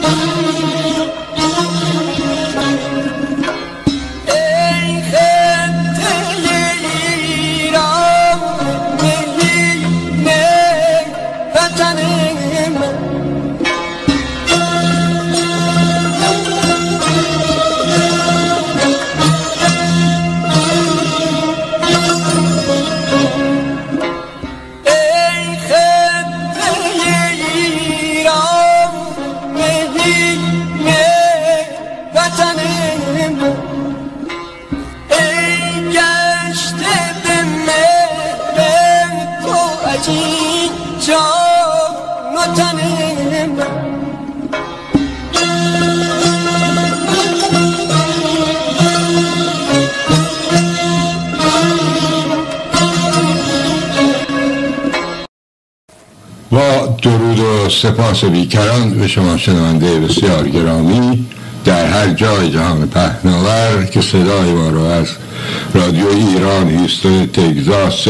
درود و سپاس بیکران به شما شنونده بسیار گرامی در هر جای جهان پهناور که صدای ما رو از رادیو ایران هیستون تگزاس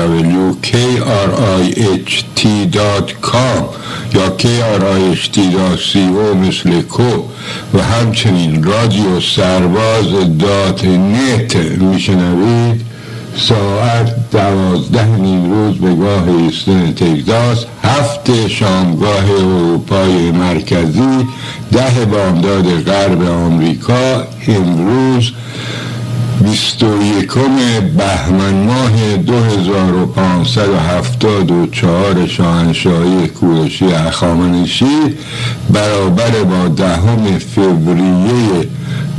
www.kriht.com یا kriht.co مثل کو و همچنین رادیو سرباز.net میشنوید. ساعت 12:30 روز به گاه هیستون تگزاس، 7 شامگاه اروپای مرکزی، 10 بامداد غرب آمریکا. امروز 21 بهمن ماه 2574 شاهنشاهی کوروش هخامنشی برابر با 10 فوریه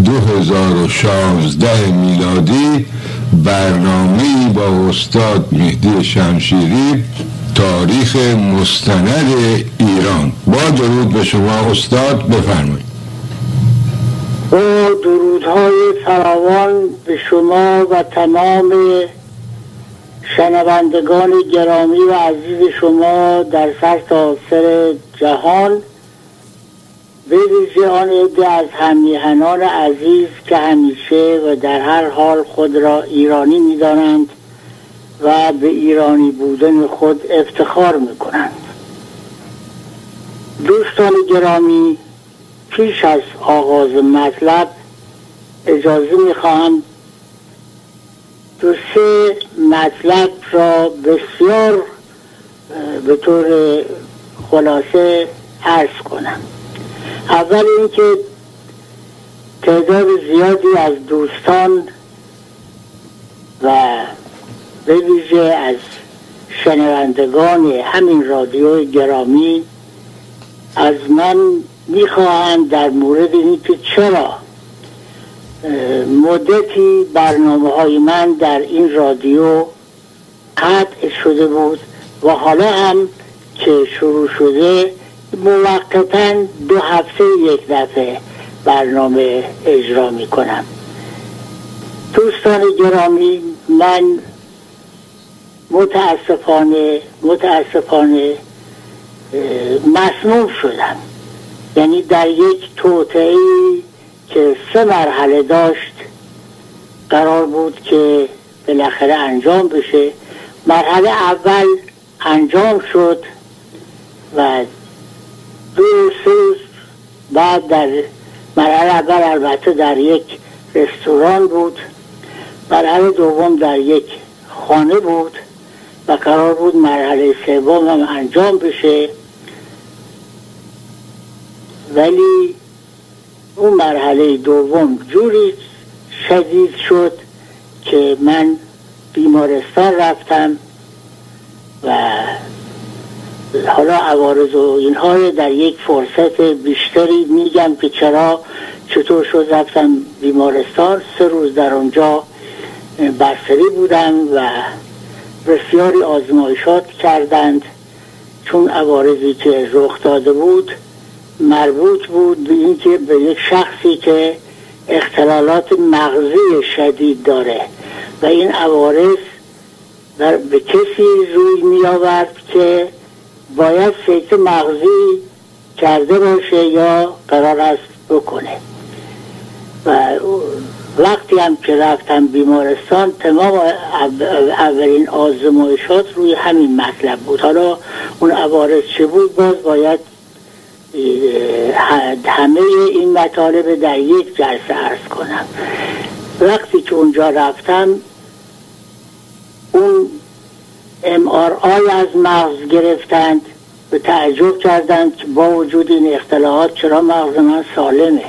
2016 میلادی برنامه‌ای با استاد مهدی شمشیری، تاریخ مستند ایران. با درود به شما استاد، بفرمایید. با درودهای فراوان به شما و تمام شنوندگان گرامی و عزیز شما در سرتاسر جهان، به ویژه آن عده از هم‌میهنان عزیز که همیشه و در هر حال خود را ایرانی می‌دانند و به ایرانی بودن خود افتخار می‌کنند. دوستان گرامی، پیش از آغاز مطلب اجازه می‌خواهم 2-3 مطلب را بسیار به طور خلاصه عرض کنم. اول اینکه تعداد زیادی از دوستان و به ویژه از شنوندگان همین رادیو گرامی از من میخواهند در مورد اینکه چرا مدتی برنامه‌های من در این رادیو قطع شده بود و حالا هم که شروع شده موقتاً 2 هفته یک دفعه برنامه اجرا می کنم. دوستان گرامی، من متاسفانه مسموم شدم. یعنی در یک توطئه‌ای که 3 مرحله داشت قرار بود که بالاخره انجام بشه. مرحله اول انجام شد و 2-3 روز بعد در مرحله اول البته در یک رستوران بود، مرحله دوم در یک خانه بود و قرار بود مرحله سوم هم انجام بشه، ولی اون مرحله دوم جوری شدید شد که من بیمارستان رفتم و حالا عوارض و اینها در یک فرصت بیشتری میگم که چطور شد رفتم بیمارستان. 3 روز در اونجا بستری بودم و بسیاری آزمایشات کردند، چون عوارضی که رخ داده بود مربوط بود به اینکه به یک شخصی که اختلالات مغزی شدید داره و این عوارض به کسی روی می آورد که باید سکته مغزی کرده باشه یا قرار است بکنه. و وقتی هم که رفتم بیمارستان تمام اولین آزمایشات روی همین مطلب بود. حالا اون عوارض چه بود باز باید همه این مطالب در یک جلسه عرض کنم. وقتی که اونجا رفتم اون MRI از مغز گرفتند و تعجب کردند که با وجود این اختلالات چرا مغز من سالمه.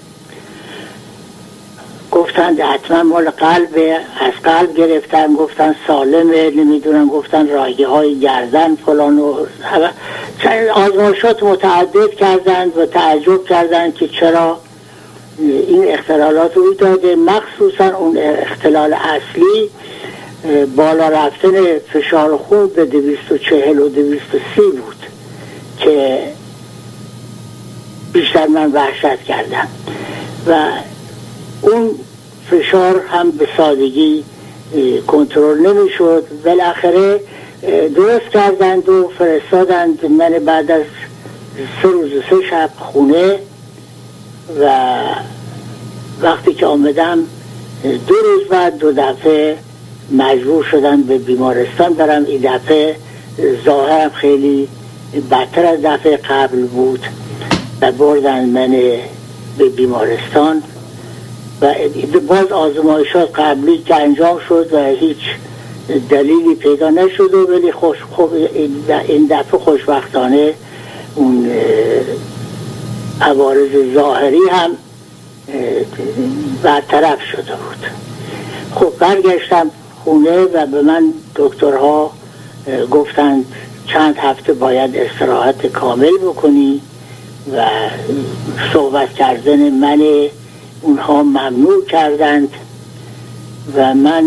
گفتند حتما مال قلبه، از قلب گرفتن، گفتن سالمه، نمیدونم، گفتن رایگه های گردن فلان و آزمایشات متعدد کردند و تعجب کردند که چرا این اختلالات روی داده. مخصوصا اون اختلال اصلی بالا رفتن فشار خون به 240 و 230 بود که بیشتر من وحشت کردم و اون فشار هم به سادگی کنترل نمیشد. بالاخره درست کردند و فرستادند من بعد از 3 روز و 3 شب خونه و وقتی که آمدم 2 روز بعد 2 دفعه مجبور شدن به بیمارستان برم. این دفعه ظاهرم خیلی بدتر از دفعه قبل بود و بردن من به بیمارستان و باز آزمایشات قبلی که انجام شد و هیچ دلیلی پیدا نشد و ولی این دفعه خوشبختانه اون عوارض ظاهری هم برطرف شده بود. خب برگشتم خونه و به من دکترها گفتند چند هفته باید استراحت کامل بکنی و صحبت کردن من اونها ممنوع کردند و من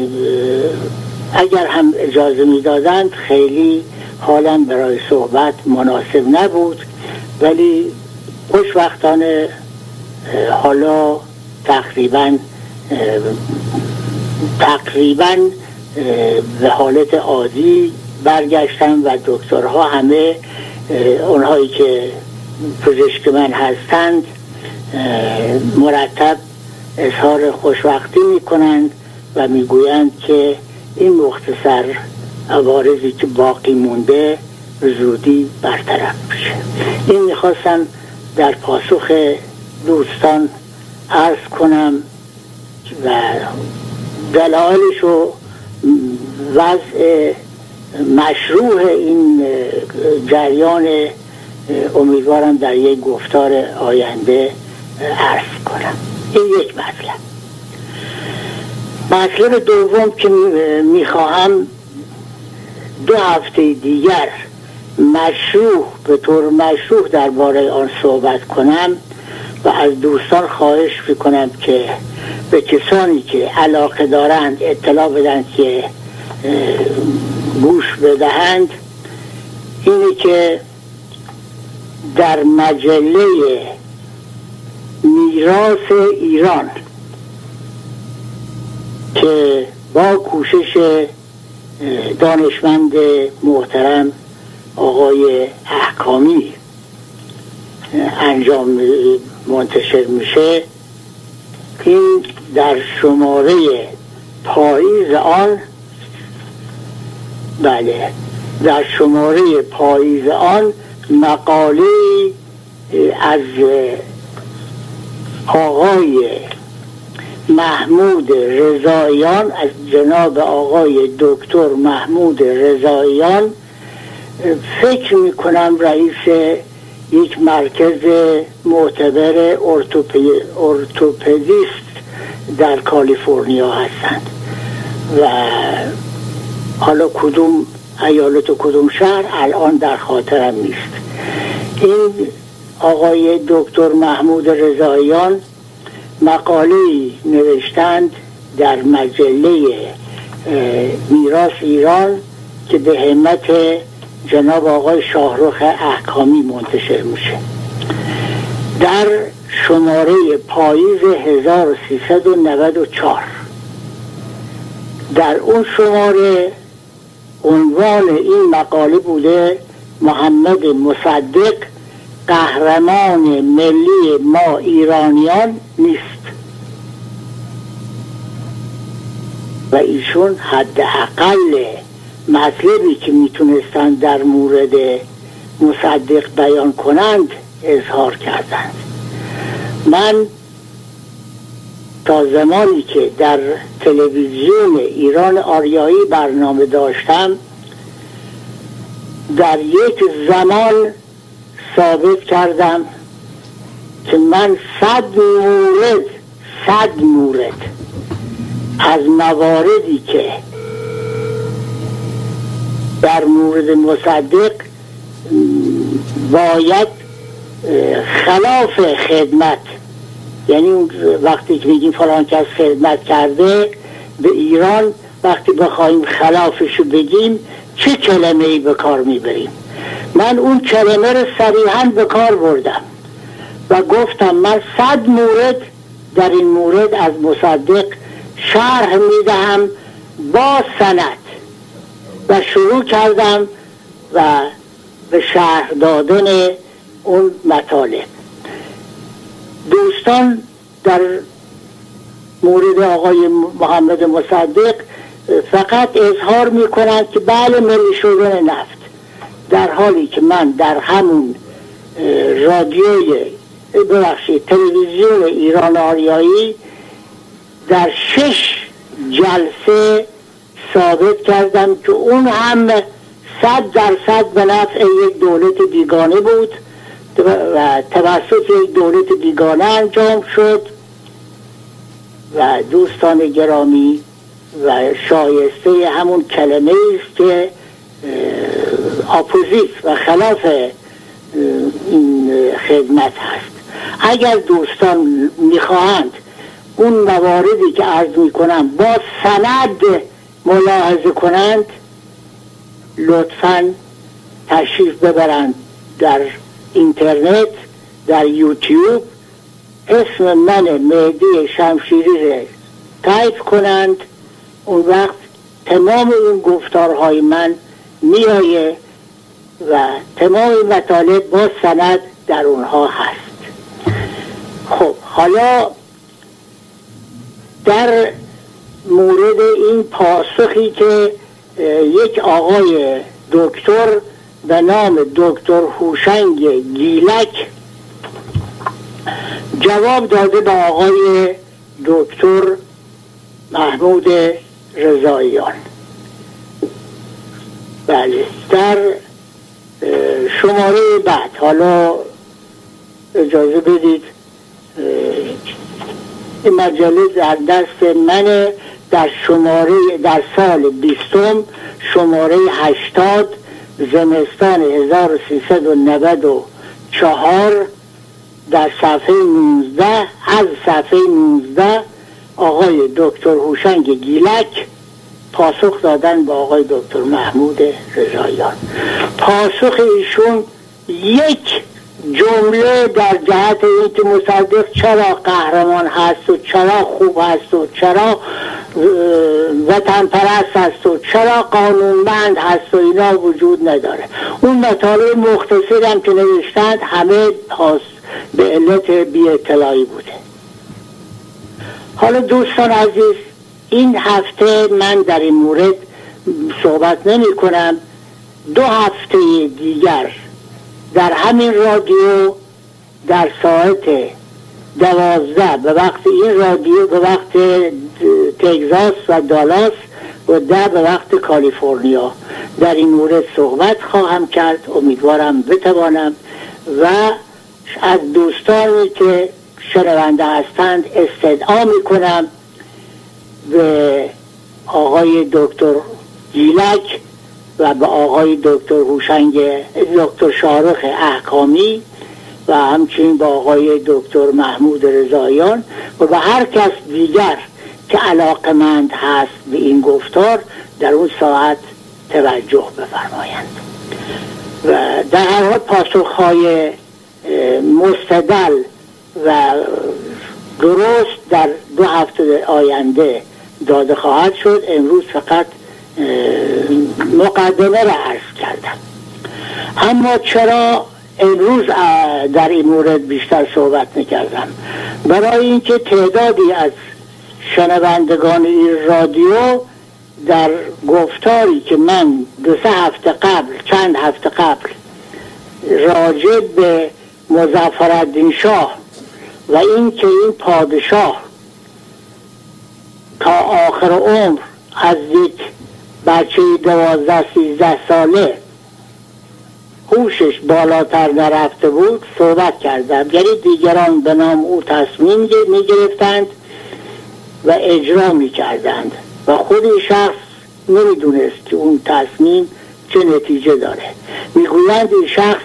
اگر هم اجازه میدادند خیلی حالم برای صحبت مناسب نبود، ولی خوشبختانه حالا تقریبا به حالت عادی برگشتم و دکترها همه اونهایی که پزشک من هستند مرتب اظهار خوشبختی میکنند و میگویند که این مختصر عوارضی که باقی مونده زودی برطرف بشه. این میخواستم در پاسخ دوستان عرض کنم و دلایلش و وضع مشروع این جریان امیدوارم در یک گفتار آینده عرض کنم. این یک مطلب دوم که میخواهم 2 هفته دیگر به طور مشروع درباره آن صحبت کنم و از دوستان خواهش میکنم که به کسانی که علاقه دارند اطلاع بدن که گوش بدهند. اینه که در مجله میراث ایران که با کوشش دانشمند محترم آقای احکامی انجام منتشر میشه، این در شماره پاییز آن در شماره پاییز آن مقاله از آقای محمود رضاییان، از جناب آقای دکتر محمود رضاییان، فکر میکنم رئیس یک مرکز معتبر ارتوپدیست در کالیفرنیا هستند و حالا کدوم ایالت و کدوم شهر الان در خاطرم نیست. این آقای دکتر محمود رضاییان مقاله‌ای نوشتند در مجله میراث ایران که به همت جناب آقای شاهرخ احکامی منتشر میشه. در شماره پاییز 1394 در اون شماره عنوان این مقاله بوده محمد مصدق قهرمان ملی ما ایرانیان نیست و ایشون حداقل مطلبی که میتونستن در مورد مصدق بیان کنند اظهار کردند. من تا زمانی که در تلویزیون ایران آریایی برنامه داشتم در یک زمان ثابت کردم که من 100 مورد از مواردی که در مورد مصدق باید خلاف خدمت، یعنی وقتی که میگیم فلان کس خدمت کرده به ایران، وقتی بخوایم خلافشو بگیم چه کلمه‌ای به کار میبریم. من اون کلمه رو صریحاً به کار بردم و گفتم من 100 مورد در این مورد از مصدق شرح میدهم با سند و شروع کردم و به شرح دادن اون مطالب. دوستان در مورد آقای محمد مصدق فقط اظهار میکنند که بله ملی شدن نفت، در حالی که من در همون تلویزیون ایران آریایی در 6 جلسه ثابت کردم که اون هم 100% به نفع یک دولت بیگانه بود و توسط یک دولت بیگانه انجام شد و دوستان گرامی و شایسته همون کلمه است که اپوزیت و خلاف این خدمت هست. اگر دوستان میخواهند اون مواردی که عرض میکنم با سند ملاحظه کنند لطفاً تشریف ببرند در اینترنت، در یوتیوب، اسم من مهدی شمشیری رو تایپ کنند. اون وقت تمام این گفتارهای من میایه و تمام مطالب با سند در اونها هست. خب حالا در مورد این پاسخی که یک آقای دکتر به نام دکتر هوشنگ گیلک جواب داده به آقای دکتر محمود رضاییان. بله، در شماره بعد، حالا اجازه بدید این مجله در دست من، در سال 20 شماره 80 زمستان 1394 در صفحه 19 از صفحه 19 آقای دکتر هوشنگ گیلک پاسخ دادن به آقای دکتر محمود رضاییان. پاسخ ایشون یک جمله در جهت اینکه مصدق چرا قهرمان هست و چرا خوب هست و چرا وطن پرست هست و چرا قانونمند هست و اینا وجود نداره. اون مطالب مختصری هم که نوشتند همه به علت بی اطلاعی بوده. حالا دوستان عزیز، این هفته من در این مورد صحبت نمی کنم. 2 هفته دیگر در همین رادیو در ساعت 12 به وقت این رادیو، به وقت تگزاس و دالاس و 10 به وقت کالیفرنیا در این مورد صحبت خواهم کرد. امیدوارم بتوانم و از دوستانی که شنونده هستند استدعا میکنم به آقای دکتر گیلک و به آقای دکتر شارخ احکامی و همچنین با آقای دکتر محمود رضاییان و به هر کس دیگر که علاقمند هست به این گفتار در اون ساعت توجه بفرمایند و در هر حال پاسخهای مستدل و درست در 2 هفته آینده داده خواهد شد. امروز فقط مقدمه را عرض کردم. اما چرا امروز در این مورد بیشتر صحبت نکردم؟ برای اینکه تعدادی از شنوندگان این رادیو در گفتاری که من 2-3 هفته قبل، چند هفته قبل راجع به مظفرالدین شاه و این که این پادشاه تا آخر عمر از یک بچه 12-13 ساله هوشش بالاتر نرفته بود صحبت کردند. یعنی دیگران به نام او تصمیم می گرفتند و اجرا می کردند و خود این شخص نمی دونست که اون تصمیم چه نتیجه داره. می گویند این شخص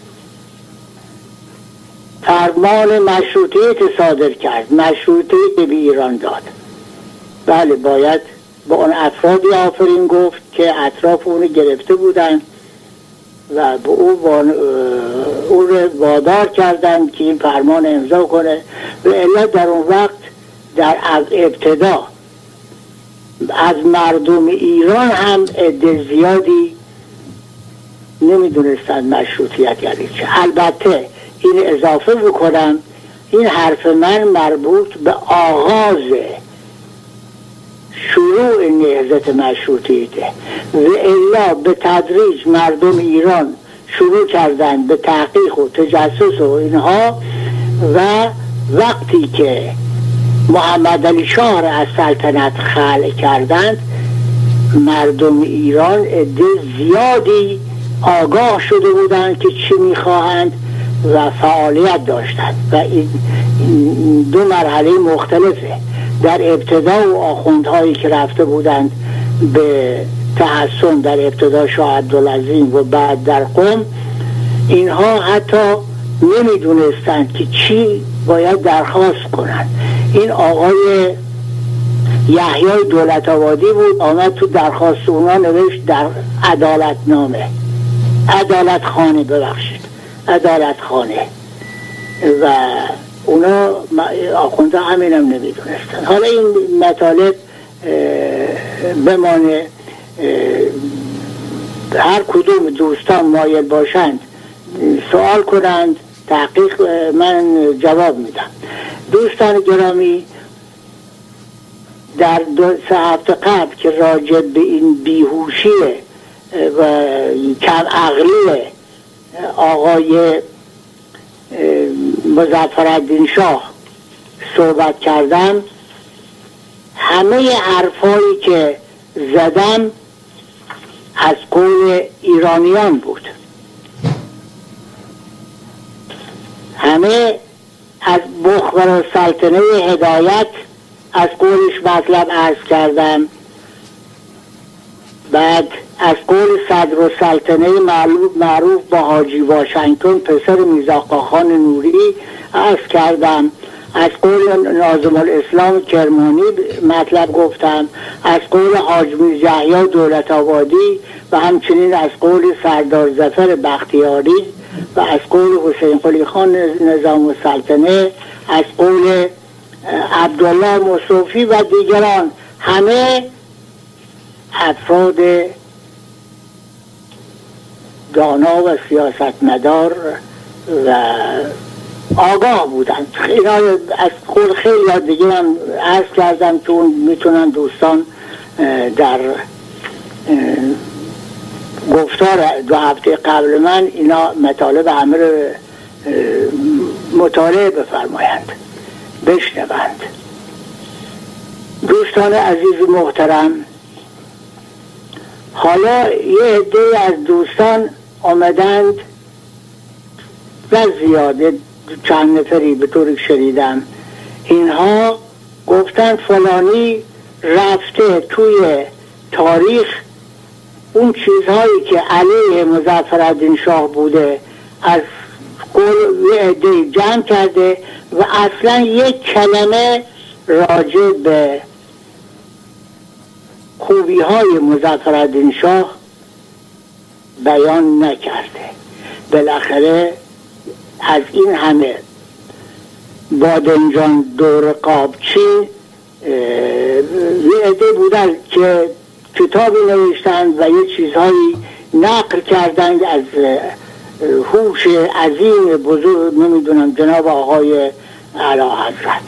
فرمان مشروطیت صادر کرد، مشروطیت به ایران داد. بله، باید با اون افرادی آفرین گفت که اطراف اونو گرفته بودن و به او رو وادار کردند که این فرمان امضا کنه و الا در اون وقت در ابتدا از مردم ایران هم عده زیادی نمیدونستند مشروطیت یعنی چه. البته این اضافه بکنم، این حرف من مربوط به آغاز شروع نهضت مشروطیته و الا به تدریج مردم ایران شروع کردند به تحقیق و تجسس و اینها و وقتی که محمد علی شاه را از سلطنت خلع کردند مردم ایران عده زیادی آگاه شده بودند که چی میخواهند و فعالیت داشتند و این دو مرحله مختلفه. در ابتدا و آخوندهایی که رفته بودند به تحسن، در ابتدا شاه عبدالعظیم و بعد در قم، اینها حتی نمیدونستند که چی باید درخواست کنند. این آقای یحیی دولت آبادی بود، آمد تو درخواست اونا نوشت در عدالت نامه، عدالت خانه و اونا آخونده همین هم نمیدونستن. حالا این مطالب بمانه، هر کدوم دوستان مایل باشند سوال کنند، تحقیق من جواب میدم. دوستان گرامی، در 2-3 هفته قبل که راجع به این بیهوشی و کم عقلی آقای مظفرالدین شاه صحبت کردم، همه حرفایی که زدم از قول ایرانیان بود، همه از مخبر سلطنه هدایت از قولش مطلب عرض کردم، بعد از قول صدر السلطنه معروف با حاجی واشنگتن پسر میرزاخان نوری عرض کردم، از قول ناظم الاسلام کرمانی مطلب گفتم، از قول حاج میرزا یحیی دولت آبادی و همچنین از قول سردار ظفر بختیاری و از قول حسین قلی خان نظام السلطنه، از قول عبدالله مصطفی و دیگران. همه افراد دانا و سیاستمدار و آگاه بودند. اینا از قول خیلی دیگه هم عرض کردم که اون میتونن دوستان در گفتار 2 هفته قبل من اینا مطالب همه رو مطالعه بفرمایند، بشنوند. دوستان عزیز محترم، حالا یه عده از دوستان آمدند و زیاده، چند نفری به طوری شنیدم، اینها گفتن فلانی رفته توی تاریخ اون چیزهایی که علیه مظفرالدین شاه بوده از قول یه عده جمع کرده و اصلا یک کلمه راجع به خوبی های مظفرالدین شاه بیان نکرده. بالاخره از این همه بادنجان دور قابچی یه عده بودن که کتابی نوشتند و یه چیزهایی نقل کردند از هوش عظیم بزرگ نمیدونم جناب آقای اعلی حضرت.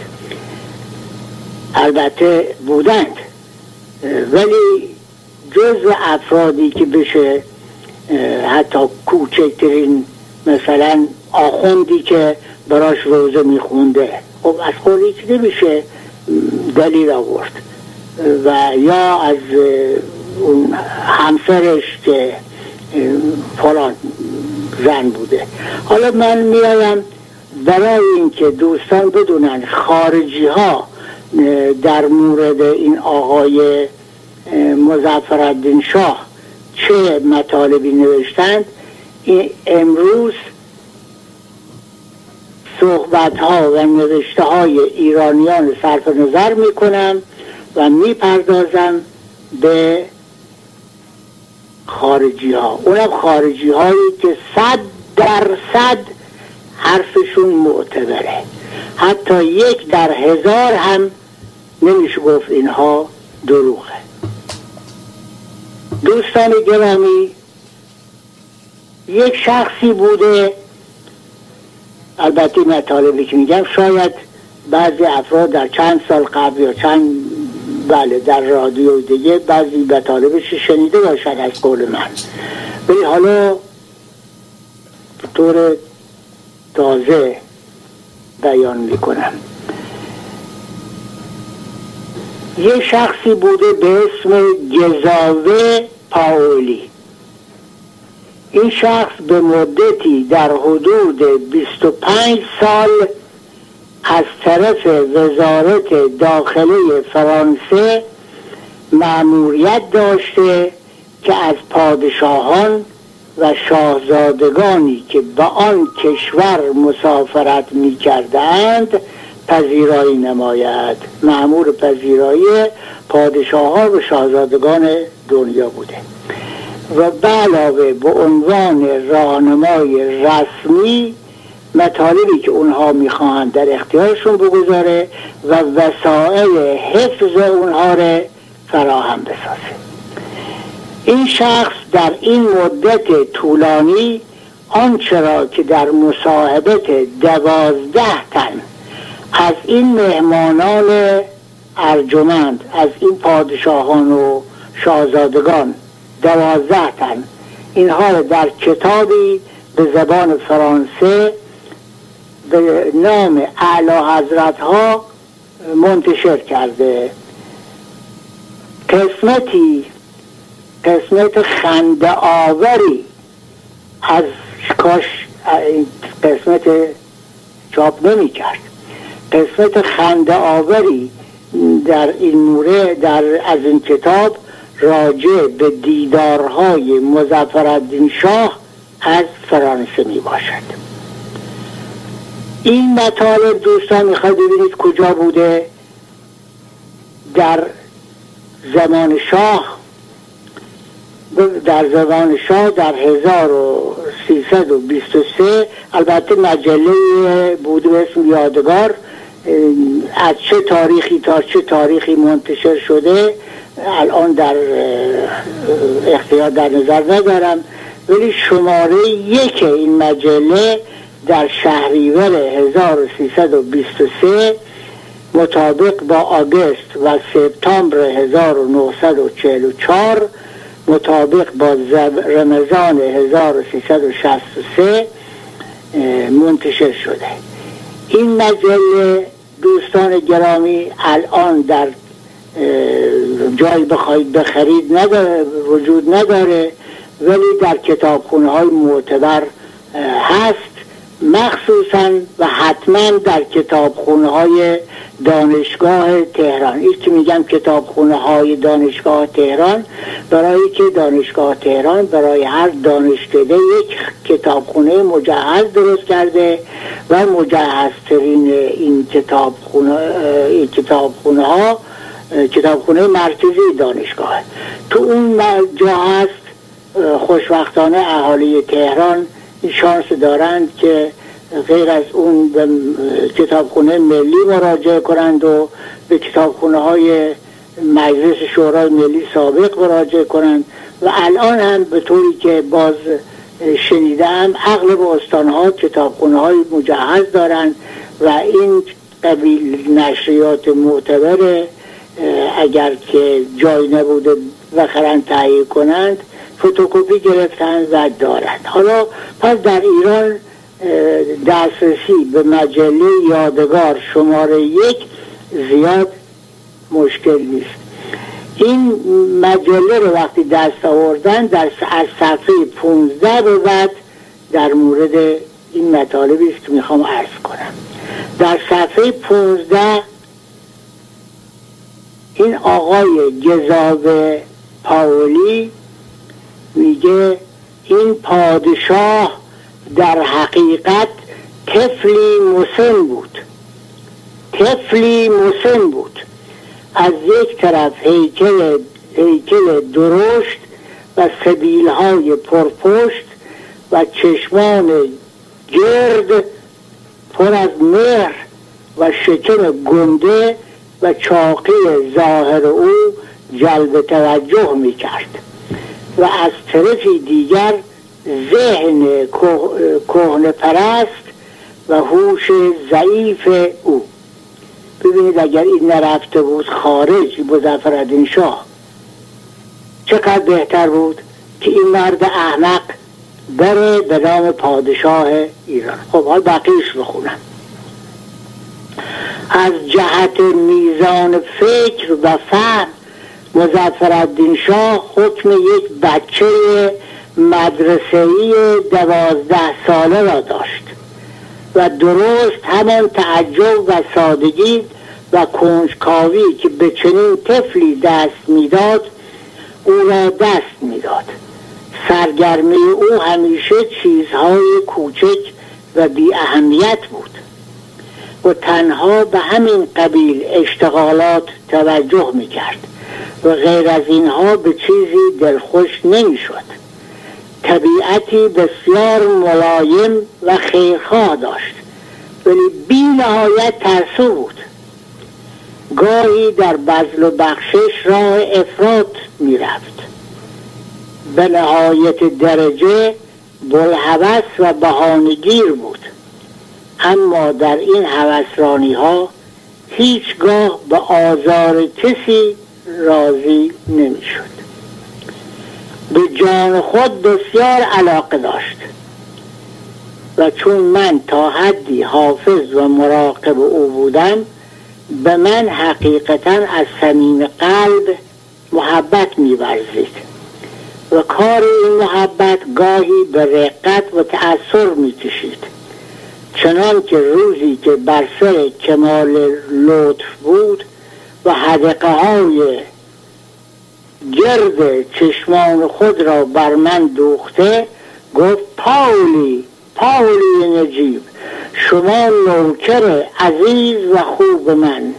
البته بودند، ولی جزو افرادی که بشه حتی کوچکترین مثلا آخوندی که براش روزه میخونده، خب از قول هیچ نمیشه دلیل آورد، و یا از اون همسرش که فلان زن بوده. حالا من میایم برای اینکه دوستان بدونن خارجی ها در مورد این آقای مظفرالدین شاه چه مطالبی نوشتند، امروز صحبت ها و نوشته های ایرانیان صرف نظر میکنم و میپردازم به خارجی ها، اونم خارجی هایی که 100% حرفشون معتبره، حتی 1 در 1000 هم نمیشه گفت اینها دروغه. دوستان گرامی، یک شخصی بوده، البته مطالبی که میگم شاید بعضی افراد در چند سال قبل یا در رادیو دیگه بعضی مطالبش شنیده باشد از قول من، ولی حالا به طور تازه بیان میکنم. یه شخصی بوده به اسم گزاوه پاولی. این شخص به مدتی در حدود 25 سال از طرف وزارت داخله فرانسه مأموریت داشته که از پادشاهان و شاهزادگانی که به آن کشور مسافرت می کردند پذیرایی نماید. مأمور پذیرایی پادشاهان و شاهزادگان دنیا بوده و به علاوه به عنوان راهنمای رسمی مطالبی که اونها میخواهند در اختیارشون بگذاره و وسایل حفظ اونها را فراهم بسازه. این شخص در این مدت طولانی آنچه را که در مصاحبت 12 تن از این مهمانان ارجمند، از این پادشاهان و شاهزادگان 12 تن، اینها را در کتابی به زبان فرانسه به نام اعلی حضرت ها منتشر کرده. قسمت خنده آوری از کاش قسمت چاپ نمی کرد، قسمت خنده آوری در این موره از این کتاب راجع به دیدارهای مظفرالدین شاه از فرانسه می باشد. این مطالب دوستان میخواید ببینید کجا بوده؟ در زمان شاه در 1323 البته مجله بود به اسم یادگار، از چه تاریخی تا چه تاریخی منتشر شده الان در اختیار در نظر ندارم، ولی شماره 1 این مجله در شهریور 1323 مطابق با آگوست و سپتامبر 1944 مطابق با رمضان 1363 منتشر شده. این مجله دوستان گرامی الان در جایی بخواید بخرید وجود نداره، ولی در کتابخونه های معتبر هست، مخصوصا و حتما در کتابخونه های دانشگاه تهران. این که میگم کتابخونه های دانشگاه تهران، برای که دانشگاه تهران برای هر دانشکده یک کتابخونه مجهز درست کرده و مجهزترین این کتابخونه مرکزی دانشگاه. تو اون جا هست. خوشبختانه اهالی تهران شانس دارند که غیر از اون به کتابخونه ملی مراجعه کنند و به کتابخونه های مجلس شورای ملی سابق مراجعه کنند و الان هم به طوری که باز شنیدم اغلب استانها کتابخونه های مجهز دارند و این قبیل نشریات معتبر اگر که جای نبوده بخرن تهیه کنند فتوکپی گرفتن و دارند. حالا پس در ایران دسترسی به مجله یادگار شماره 1 زیاد مشکل نیست. این مجله رو وقتی دست آوردن از صفحه 15 به بعد در مورد این مطالبی است که میخوام عرض کنم. در صفحه 15 این آقای گزاوه پاولی میگه این پادشاه در حقیقت طفلی مسن بود. از یک طرف هیکل درشت و سبیلهای پرپشت و چشمان گرد پر از مهر و شکم گنده و چاقی ظاهر او جلب توجه می کرد و از طرفی دیگر ذهن کهنه پرست و هوش ضعیف او. ببینید اگر این نرفته بود خارج مظفرالدین شاه چقدر بهتر بود که این مرد احمق بره به نام پادشاه ایران. خب حال بقیش بخونم. از جهت میزان فکر و فهم مظفرالدین شاه حکم یک بچه مدرسه‌ای 12 ساله را داشت و درست همان تعجب و سادگی و کنجکاوی که به چنین طفلی دست میداد او را دست میداد. سرگرمی او همیشه چیزهای کوچک و بی اهمیت بود و تنها به همین قبیل اشتغالات توجه میکرد و غیر از اینها به چیزی دلخوش نمیشد. طبیعتی بسیار ملایم و خیرخواه داشت ولی بی نهایت ترسو بود. گاهی در بذل و بخشش راه افراط می رفت. به نهایت درجه بلهوس و بهانه‌گیر بود، اما در این هوسرانی ها هیچگاه به آزار کسی راضی نمی شد. به جان خود بسیار علاقه داشت و چون من تا حدی حافظ و مراقب او بودم به من حقیقتا از صمیم قلب محبت می‌ورزید و کار این محبت گاهی به رقت و تأثر می‌کشید، چنان که روزی که بر سر کمال لطف بود و حدقه های گرد چشمان خود را بر من دوخته گفت پاولی نجیب، شما نوکر عزیز و خوب من.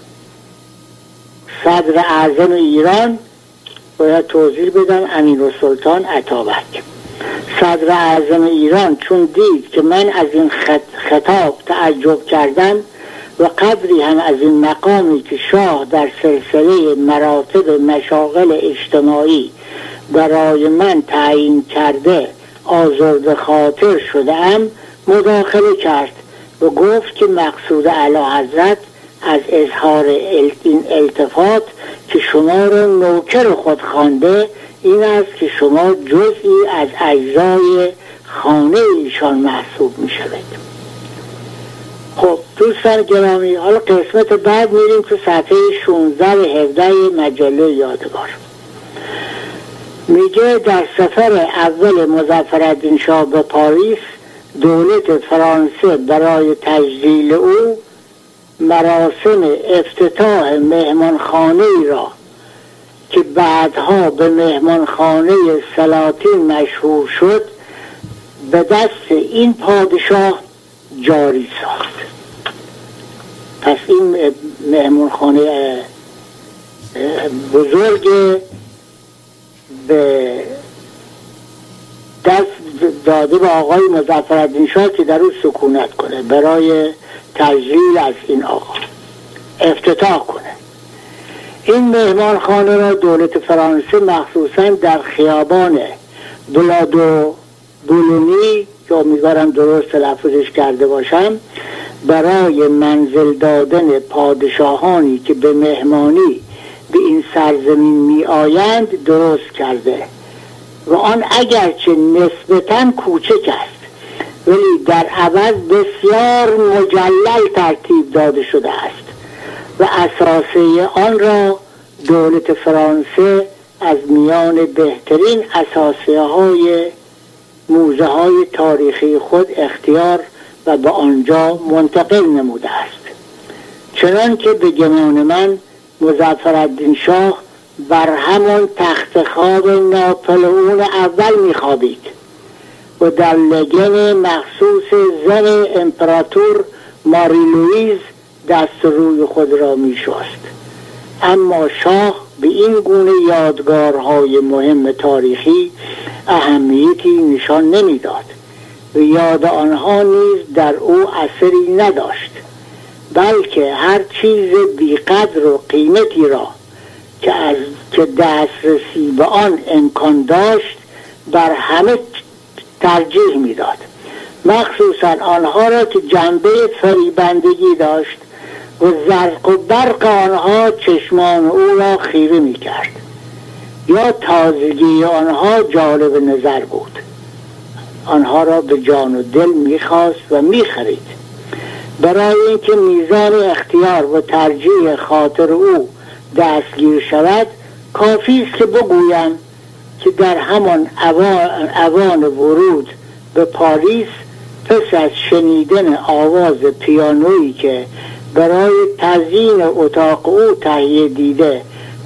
صدر اعظم ایران، باید توضیح بدم، امیرالسلطان اتابک، صدر اعظم ایران چون دید که من از این خطاب تعجب کردم و قدری هم از این مقامی که شاه در سلسله مراتب مشاغل اجتماعی برای من تعیین کرده آزرده خاطر شدم، مداخله کرد و گفت که مقصود اعلیحضرت از اظهار این التفات که شما را نوکر خود خوانده این است که شما جزئی از اجزای خانه ایشان محسوب می شود. خب دوستان گرامی، حالا قسمت بعد میریم که صفحه 16 و 17 مجله یادگار. میگه در سفر اول مظفرالدین شاه به پاریس دولت فرانسه برای تجلیل او مراسم افتتاح مهمانخانه را که بعدها به مهمانخانه سلاطین مشهور شد به دست این پادشاه جاری ساخت. پس این مهمانخانه بزرگ به دست داده به آقای مظفرالدین شاه که در او سکونت کنه، برای تجلیل از این آقا افتتاح کنه. این مهمانخانه را دولت فرانسه مخصوصا در خیابان بلادو بولونی که امیدوارم درست تلفظش کرده باشم برای منزل دادن پادشاهانی که به مهمانی به این سرزمین می آیند درست کرده و آن اگرچه نسبتاً کوچک است ولی در عوض بسیار مجلل ترتیب داده شده است و اساسه آن را دولت فرانسه از میان بهترین اساسه های موزه های تاریخی خود اختیار و به آنجا منتقل نموده است. چنان که به گمان من مظفرالدین شاه بر همان تخت خواب ناپلئون اول میخوابید و در لگن مخصوص زن امپراتور ماری لوئیز دست روی خود را میشست. اما شاه به این گونه یادگارهای مهم تاریخی اهمیتی نشان نمیداد و یاد آنها نیز در او اثری نداشت، بلکه هر چیز بیقدر و قیمتی را که دسترسی به آن امکان داشت بر همه ترجیح میداد، مخصوصا آنها را که جنبه فریبندگی داشت و زرق و برق آنها چشمان او را خیره میکرد یا تازگی آنها جالب نظر بود. آنها را به جان و دل میخواست و میخرید. برای اینکه میزان اختیار و ترجیح خاطر او دستگیر شود کافی است که بگویم که در همان اوان ورود به پاریس پس از شنیدن آواز پیانویی که برای تزیین اتاق او تهیه دیده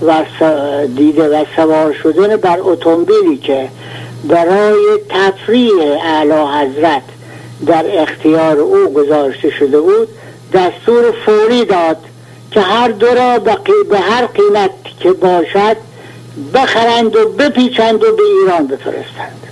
و سوار شدن بر اتومبیلی که برای تفریح اعلی حضرت در اختیار او گذاشته شده بود دستور فوری داد که هر دو را به هر قیمت که باشد بخرند و بپیچند و به ایران بفرستند.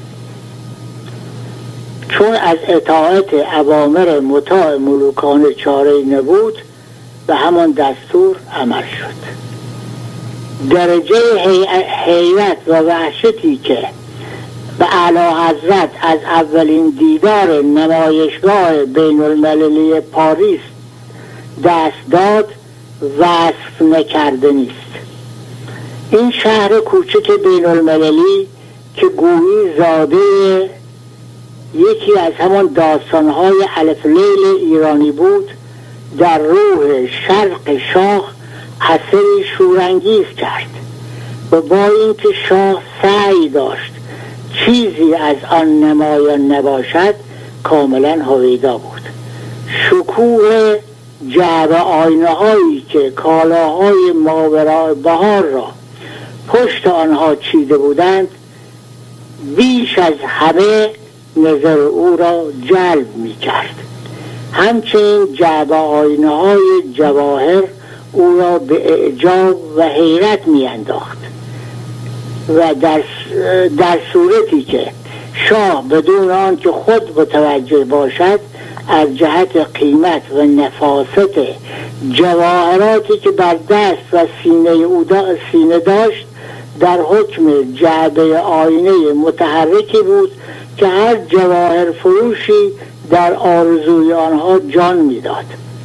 چون از اطاعت اوامر مطاع ملوکانه چاره‌ای نبود به همان دستور عمل شد. درجه حیرت و وحشتی که به اعلی حضرت از اولین دیدار نمایشگاه بین المللی پاریس دست داد وصف نکرده نیست. این شهر کوچک بین المللی که گویی زاده یکی از همان داستانهای الف لیل ایرانی بود در روح شرق شاه اثری شورانگیز کرد و با اینکه شاه سعی داشت چیزی از آن نمایان نباشد کاملا هویدا بود. شکوه جعبه آینه هایی که کالاهای ماورای بهار را پشت آنها چیده بودند بیش از همه نظر او را جلب می کرد. همچنین جعبه آینه های جواهر او را به اعجاب و حیرت می انداخت و در صورتی که شاه بدون آنکه خود متوجه باشد از جهت قیمت و نفاست جواهراتی که بر دست و سینه داشت در حکم جعبه آینه متحرکی بود که هر جواهر فروشی در آرزوی آنها جان میداد.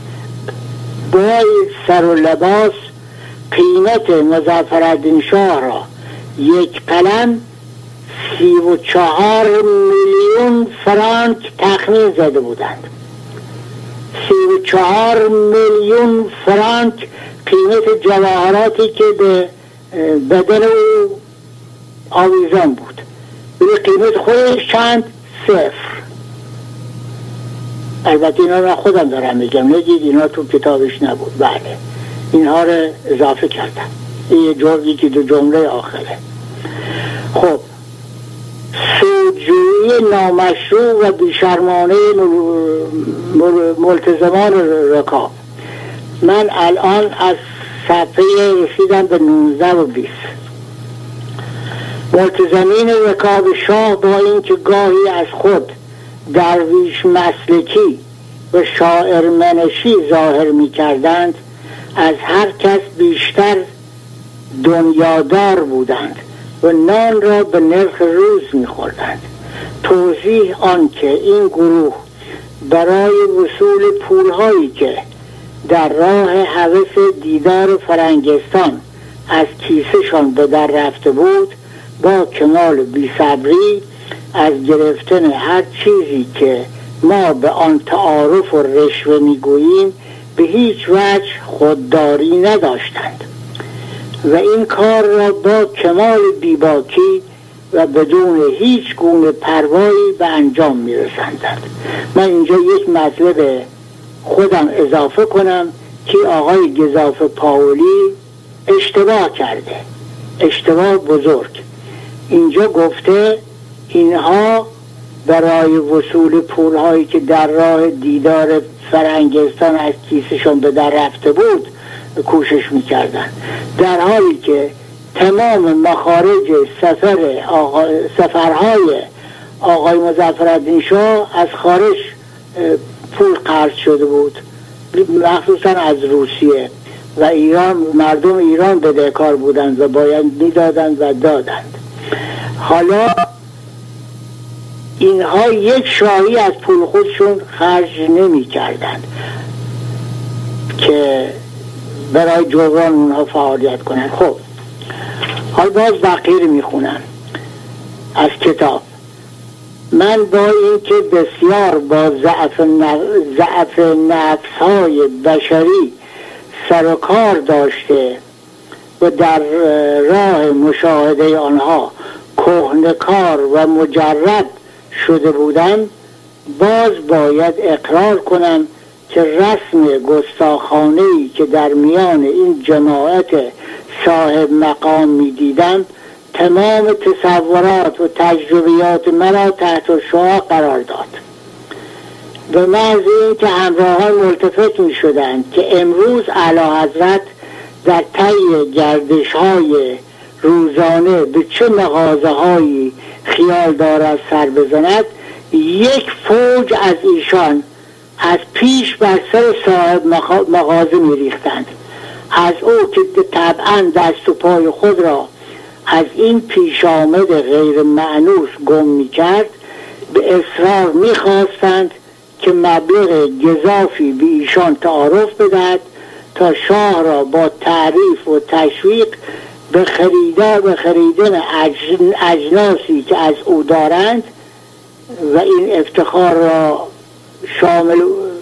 باید سر و لباس قیمت مظفرالدین شاه را یک قلم 34 میلیون فرانک تخمین زده بودند. 34 میلیون فرانک قیمت جواهراتی که به بدن او آویزان بود. ولی قیمت خودش چند؟ 0. البته اینا را خودم دارم میگم، نگید اینا تو کتابش نبود. بله اینها را اضافه کردم. این که دو جمله آخره. خب سودجویی نامشروع و بیشرمانه ملتزمان رکاب. من الان از صفحه رسیدم به 19 و 20. ملتزمین رکاب شاه با اینکه گاهی از خود درویش مسلکی و شاعر منشی ظاهر می کردند از هر کس بیشتر دنیادار بودند و نان را به نرخ روز می خوردند. توضیح آن که این گروه برای وصول پولهایی که در راه هوس دیدار فرنگستان از کیسهشان به در رفته بود با کمال بی‌صبری از گرفتن هر چیزی که ما به آن تعارف و رشوه میگوییم به هیچ وجه خودداری نداشتند و این کار را با کمال بیباکی و بدون هیچ گونه پروایی به انجام میرساندند. من اینجا یک مطلب خودم اضافه کنم که آقای گزاف پاولی اشتباه کرده، اشتباه بزرگ. اینجا گفته اینها برای وصول پولهایی که در راه دیدار فرنگستان از کیسشون به در رفته بود کوشش میکردن، در حالی که تمام مخارج سفرهای آقای مظفرالدین شاه از خارج پول قرض شده بود، مخصوصا از روسیه و ایران. مردم ایران بدهکار بودند و باید میدادند و دادند. حالا اینها یک شاهی از پول خودشون خرج نمی کردند که برای جبران اونها فعالیت کنند. خب حالا باز بقیه رو میخونم از کتاب. من با اینکه بسیار با ضعف نفس‌های بشری سر و کار داشته و در راه مشاهده آنها کهنه‌کار و مجرد شده بودم، باز باید اقرار کنم که رسم گستاخانه‌ای که در میان این جماعت صاحب مقام می دیدم تمام تصورات و تجربیات مرا تحت شعاع قرار داد. به محض اینکه همراهان ملتفت می شدند که امروز اعلیحضرت در طی گردش‌های روزانه به چه مغازه‌هایی خیال دارد سر بزند، یک فوج از ایشان از پیش بر سر صاحب مغازه می ریختند. از او که طبعا دست و پای خود را از این پیش آمد غیر مأنوس گم می کرد، به اصرار می خواستند که مبلغ گزافی به ایشان تعارف بدهد تا شاه را با تعریف و تشویق به خریدن اجناسی که از او دارند و این افتخار را شامل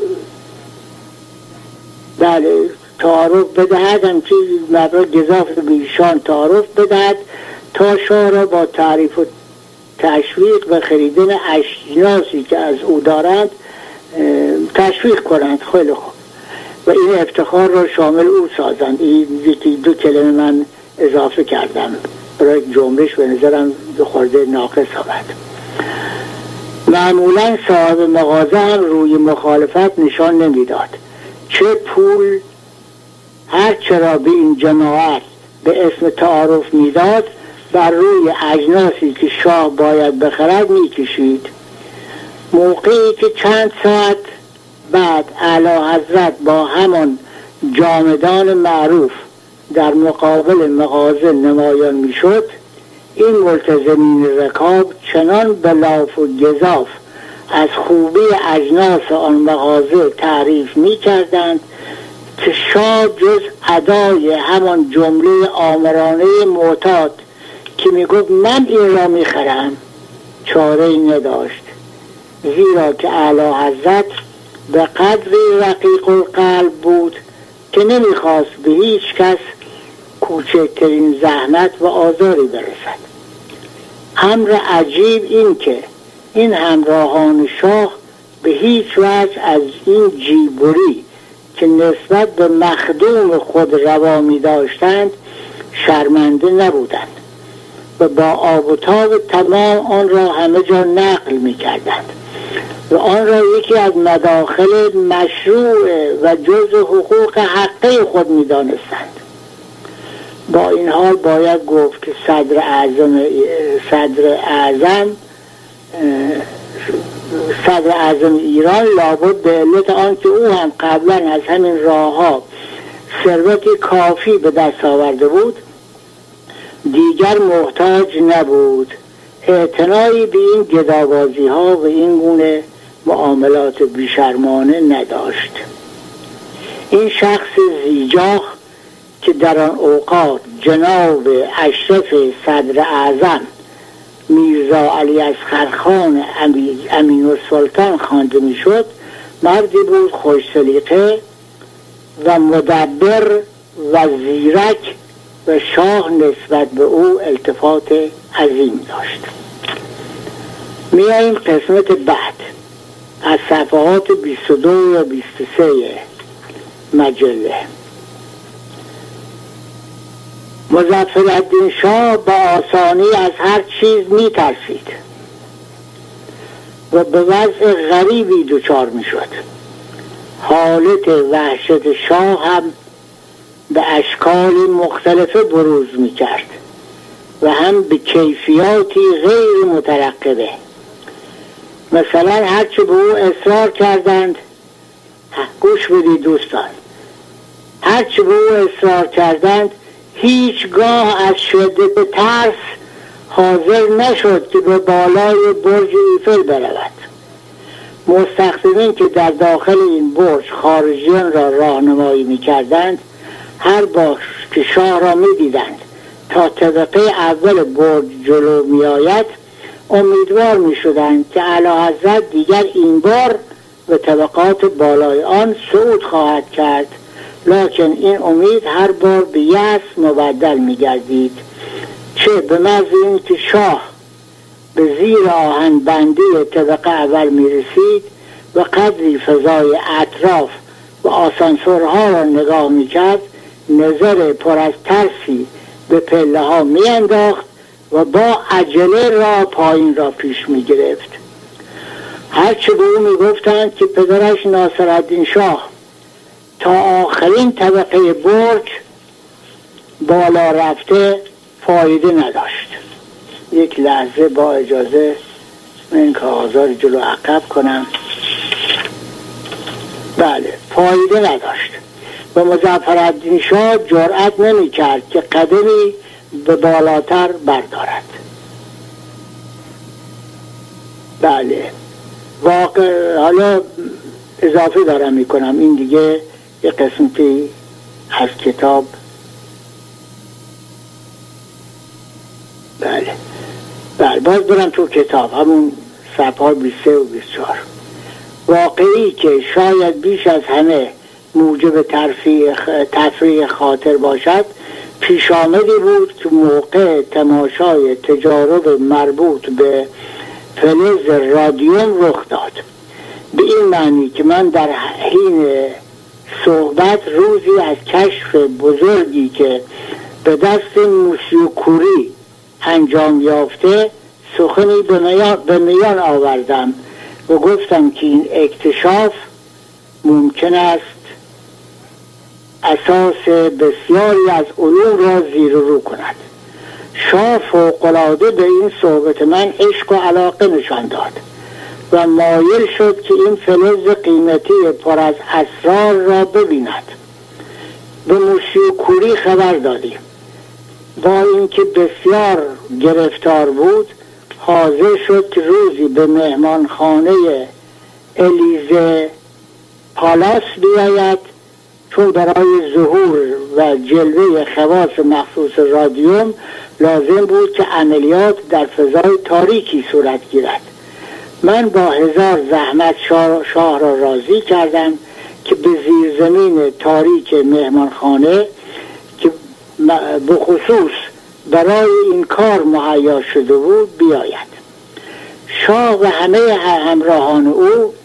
تعارف بدهد، همچنین مبلغ گزاف به ایشان تعارف بدهد تا شاه را با تعریف و تشویق و خریدن اجناسی که از او دارند تشویق کنند. خیلی خوب. و این افتخار را شامل او سازند. این یکی دو کلمه من اضافه کردم برای جنبش به نظرم خورده ناقص آمد. معمولا صاحب مغازه هم روی مخالفت نشان نمیداد. چه پول هر چرا به این جماعت به اسم تعارف میداد بر روی اجناسی که شاه باید بخرد میکشید. موقعی که چند ساعت بعد اعلیحضرت با همان جامدان معروف در مقابل مغازه نمایان میشد، این ملتزمین رکاب چنان بلاف و گزاف از خوبی اجناس آن مغازه تعریف می کردند که شاه جز ادای همان جمله آمرانه معتاد که می گفت من این را می خرم چاره‌ای نداشت، زیرا که اعلیحضرت به قدری رقیق القلب بود که نمی خواست به هیچ کس کوچکترین زحمت و آزاری برسد. امر عجیب این که این همراهان شاه به هیچ وجه از این جیبوری که نسبت به مخدوم خود روا می داشتند شرمنده نبودند و با آب و تاب تمام آن را همه جا نقل می کردند و آن را یکی از مداخل مشروع و جز حقوق حقه خود می دانستند. با این حال باید گفت که صدر اعظم ایران لابد به علت آنکه او هم قبلا از همین راهها ثروت کافی به دست آورده بود دیگر محتاج نبود اعتنایی به این گدابازی ها و این گونه معاملات بیشرمانه نداشت. این شخص زیجاخ که در آن اوقات جناب اشرف صدر اعظم میرزا علی اصغر خان امین السلطان خوانده میشد، مردی بود خوش سلیقه و مدبر و زیرک و شاه نسبت به او التفات عظیم داشت. میاییم قسمت بعد از صفحات 22 و 23 مجله. مظفرالدین شاه با آسانی از هر چیز می ترسید و به وضع غریبی دچار می شد. حالت وحشت شاه هم به اشکال مختلفه بروز می کرد و هم به کیفیاتی غیر مترقبه. مثلا هرچه به او اصرار کردند، گوش بدید دوستان، هرچه به او اصرار کردند هیچگاه از شدت ترس حاضر نشد که به بالای برج ایفل برود. مستخدمین که در داخل این برج خارجیان را راهنمایی می‌کردند، هر بار که شاه را می‌دیدند تا طبقه اول برج جلو می‌آید امیدوار می‌شدند که اعلیحضرت دیگر این بار به طبقات بالای آن صعود خواهد کرد، لکن این امید هر بار به یأس مبدل می‌گردید، چه به محض اینکه شاه به زیر آهن بندی طبقه اول می‌رسید و قدری فضای اطراف و آسانسورها را نگاه می‌کرد، نظر پر از ترسی به پله ها می‌انداخت و با عجله راه پایین را پیش می‌گرفت. هرچه به او می‌گفتند که پدرش ناصرالدین شاه تا آخرین طبقه برج بالا رفته فایده نداشت. یک لحظه با اجازه من کاغذها رو جلو عقب کنم. بله، فایده نداشت و مظفرالدین شاه جرأت نمی کرد که قدمی به بالاتر بردارد. بله، واقع حالا اضافه دارم می کنم، این دیگه یه قسمتی از کتاب. بله باز برم تو کتاب، همون صفحه 23 و 24. واقعی که شاید بیش از همه موجب تفریح خاطر باشد، پیش آمدی بود که موقع تماشای تجارب مربوط به فلز رادیوم رخ داد. به این معنی که من در حین صحبت روزی از کشف بزرگی که به دست موسیو کوری انجام یافته سخنی به میان آوردم و گفتم که این اکتشاف ممکن است اساس بسیاری از علوم را زیر و رو کند. شاه فوق‌العاده به این صحبت من عشق و علاقه نشان داد و مایل شد که این فلز قیمتی پر از اسرار را ببیند. به موسیو کوری خبر دادیم. با اینکه بسیار گرفتار بود حاضر شد که روزی به مهمانخانه الیزه پالاس بیاید، چون برای ظهور و جلوه خواص مخصوص رادیوم لازم بود که عملیات در فضای تاریکی صورت گیرد. من با هزار زحمت شاه را راضی کردم که به زیرزمین تاریک مهمانخانه که بخصوص برای این کار مهیا شده بود بیاید. شاه و همه همراهان او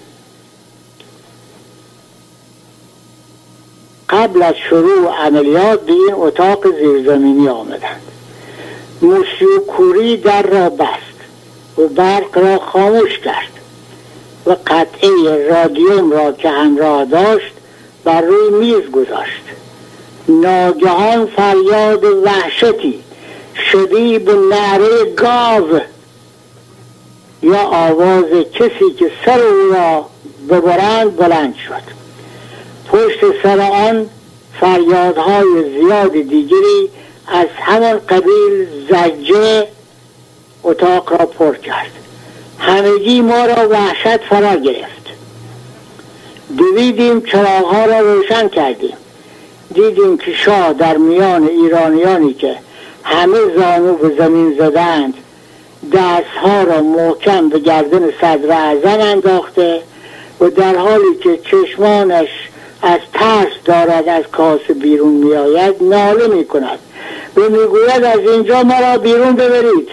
قبل از شروع عملیات به این اتاق زیرزمینی آمدند. موسیو کوری در را بست و برق را خاموش کرد و قطعه رادیوم را که همراه داشت بر روی میز گذاشت. ناگهان فریاد وحشتی شبیه به نعره گاو یا آواز کسی که سر او را ببرند بلند شد. پشت سر آن فریادهای زیاد دیگری از همان قبیل زجه اتاق را پر کرد. همگی ما را وحشت فرا گرفت. دویدیم، چراغها را روشن کردیم. دیدیم که شاه در میان ایرانیانی که همه زانو به زمین زدند دستها را محکم به گردن صدر اعظم انداخته و در حالی که چشمانش از ترس دارد از کاسه بیرون می آید ناله می کند و می گوید از اینجا مرا بیرون ببرید.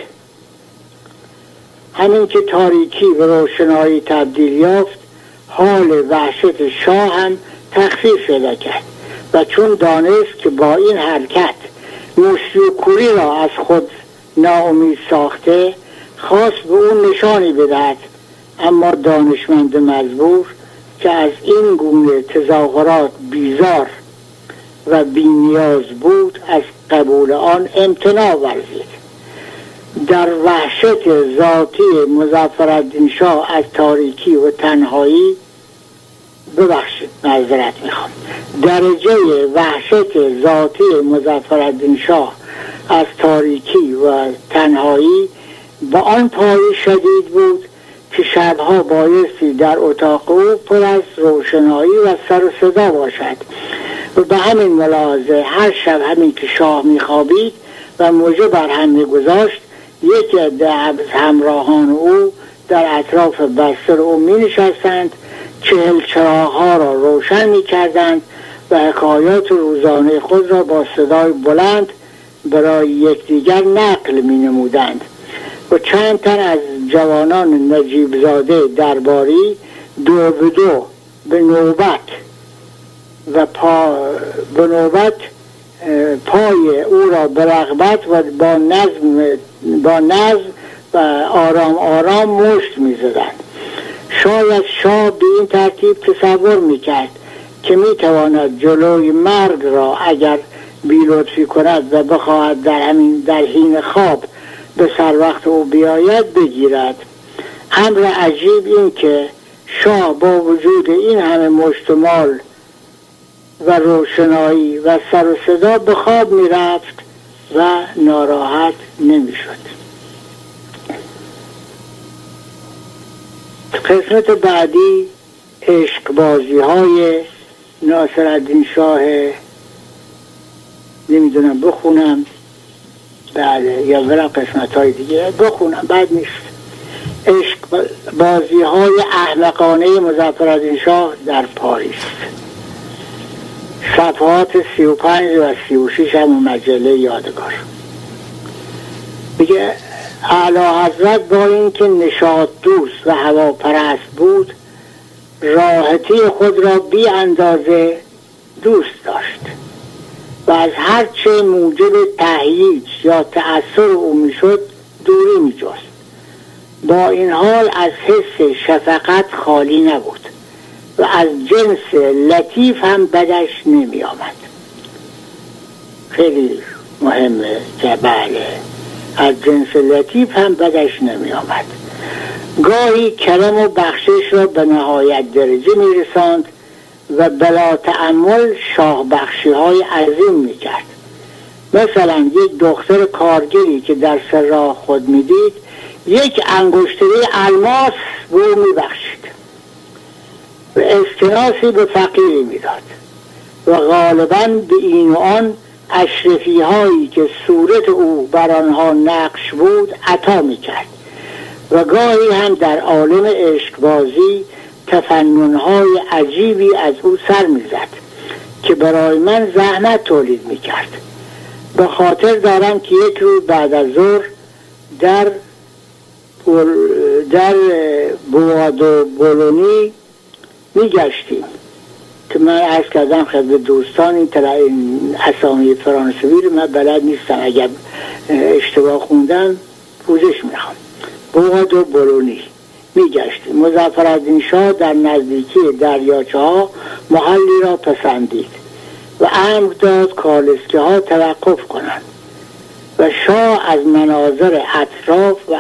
همین که تاریکی به روشنایی تبدیل یافت حال وحشت شاه هم تخفیف پیدا کرد و چون دانست که با این حرکت مشتی و کوری را از خود ناامید ساخته خواست به اون نشانی بدهد، اما دانشمند مجبور که از این گونه تظاهرات بیزار و بی‌نیاز بود از قبول آن امتناع ورزید. در وحشت ذاتی مظفرالدین شاه از تاریکی و تنهایی معذرت میخوام درجه وحشت ذاتی مظفرالدین شاه از تاریکی و تنهایی با آن پای شدید بود که شبها بایستی در اتاق او پر از روشنایی و سر و صدا باشد و به همین ملاحظه هر شب همین که شاه میخوابید و مژه بر هم میگذاشت یکی از همراهان او در اطراف بستر او می نشستند، 40 چراغ‌ها را روشن می کردند و حکایات روزانه خود را با صدای بلند برای یکدیگر نقل می نمودند و چند تن از جوانان نجیب زاده درباری دو به دو به نوبت پای او را به رغبت و با نظم و آرام آرام مشت می زدند. شاید شاه به این ترتیب تصور می کرد که می تواند جلوی مرگ را اگر بی‌لطفی کند و بخواهد در حین خواب به سر وقت او بیاید بگیرد. امر عجیب این که شاه با وجود این همه مشتمال و روشنایی و سر و صدا به خواب می رفت و ناراحت نمی شد. قسمت بعدی عشقبازی های ناصرالدین شاه، نمیدونم بخونم بله یا برم قسمت های دیگه بخونم بعد نیست. عشقبازی های احمقانه مظفرالدین شاه در پاریس، صفحات 35 و 36 هم مجله یادگار. میگه اعلی حضرت با اینکه نشاط دوست و هواپرست بود راحتی خود را بی اندازه دوست داشت و از هرچه موجب تهییج یا تأثیر او میشد دوری میجست. با این حال از حس شفقت خالی نبود و از جنس لطیف هم بدش نمی آمد. خیلی مهمه که بله از جنس لطیف هم بدش نمی آمد. گاهی کرم و بخشش را به نهایت درجه می رساند و بلا تأمل شاه بخشی های عظیم می کرد. مثلا یک دختر کارگری که در سراح خود می دید یک انگشتری الماس به او می بخشید و استناسی به فقیری می داد و غالباً به این و آن اشرفی هایی که صورت او بر آنها نقش بود عطا می کرد و گاهی هم در عالم عشقبازی تفنن‌های عجیبی از او سر می زد که برای من زحمت تولید می کرد. به خاطر دارم که یک روز بعد از ظهر در بوادو بولونی می گشتیم که من عرض کردم خدمت دوستان این اسامی فرانسوی رو من بلد نیستم، اگر اشتباه خوندم پوزش میخوام. بوادو بولونی می گشتیم. مظفرالدین شاه در نزدیکی دریاچه ها محلی را پسندید و امر داد کالسکه ها توقف کنند و شاه از مناظر اطراف و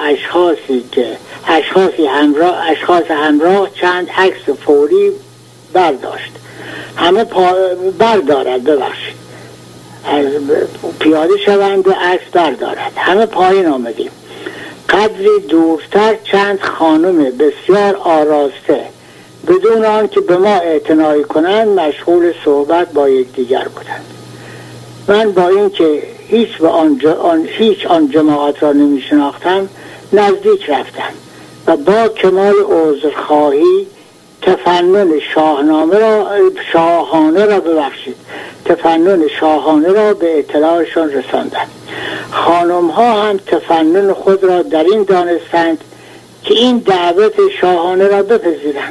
اشخاص همراه چند عکس فوری برداشت. از پیاده شوند و عکس بردارد. همه پایین آمدیم. قدری دورتر چند خانم بسیار آراسته بدون آن که به ما اعتنایی کنند مشغول صحبت با یکدیگر بودند. من با اینکه هیچ آن جماعت را نمی شناختم نزدیک رفتم و با کمال عذرخواهی تفنن شاهانه را به اطلاعشان رساندم. خانم ها هم تفنن خود را در این دانستند که این دعوت شاهانه را بپذیرند.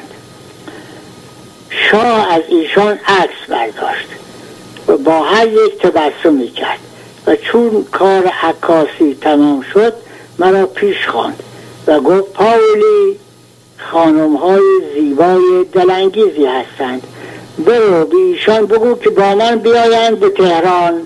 شاه از ایشان عکس برداشت و با هر یک تبسم می‌کرد و چون کار عکاسی تمام شد مرا پیش خواند و گفت پاولی خانم‌های زیبای دلانگیزی هستند، برو به ایشان بگو که با من بیایند به تهران.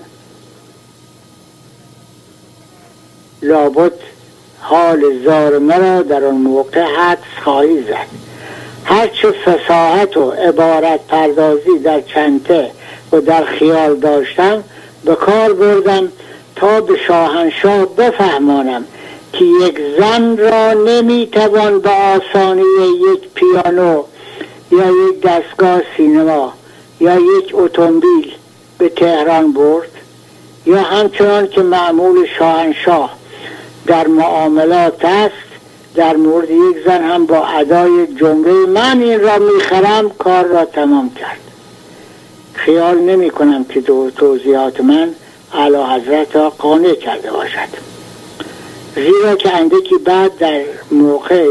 لابد حال زار مرا در آن موقع حدس خواهی زد. هرچه فصاحت و عبارت پردازی در چنته و در خیال داشتم به کار بردم تا به شاهنشاه بفهمانم که یک زن را نمیتوان به آسانی یک پیانو یا یک دستگاه سینما یا یک اتومبیل به تهران برد، یا همچنان که معمول شاهنشاه در معاملات است در مورد یک زن هم با ادای جمله من این را میخرم کار را تمام کرد. خیال نمی کنم که توضیحات من اعلیحضرت را قانع کرده باشد، زیرا که اندکی بعد در موقع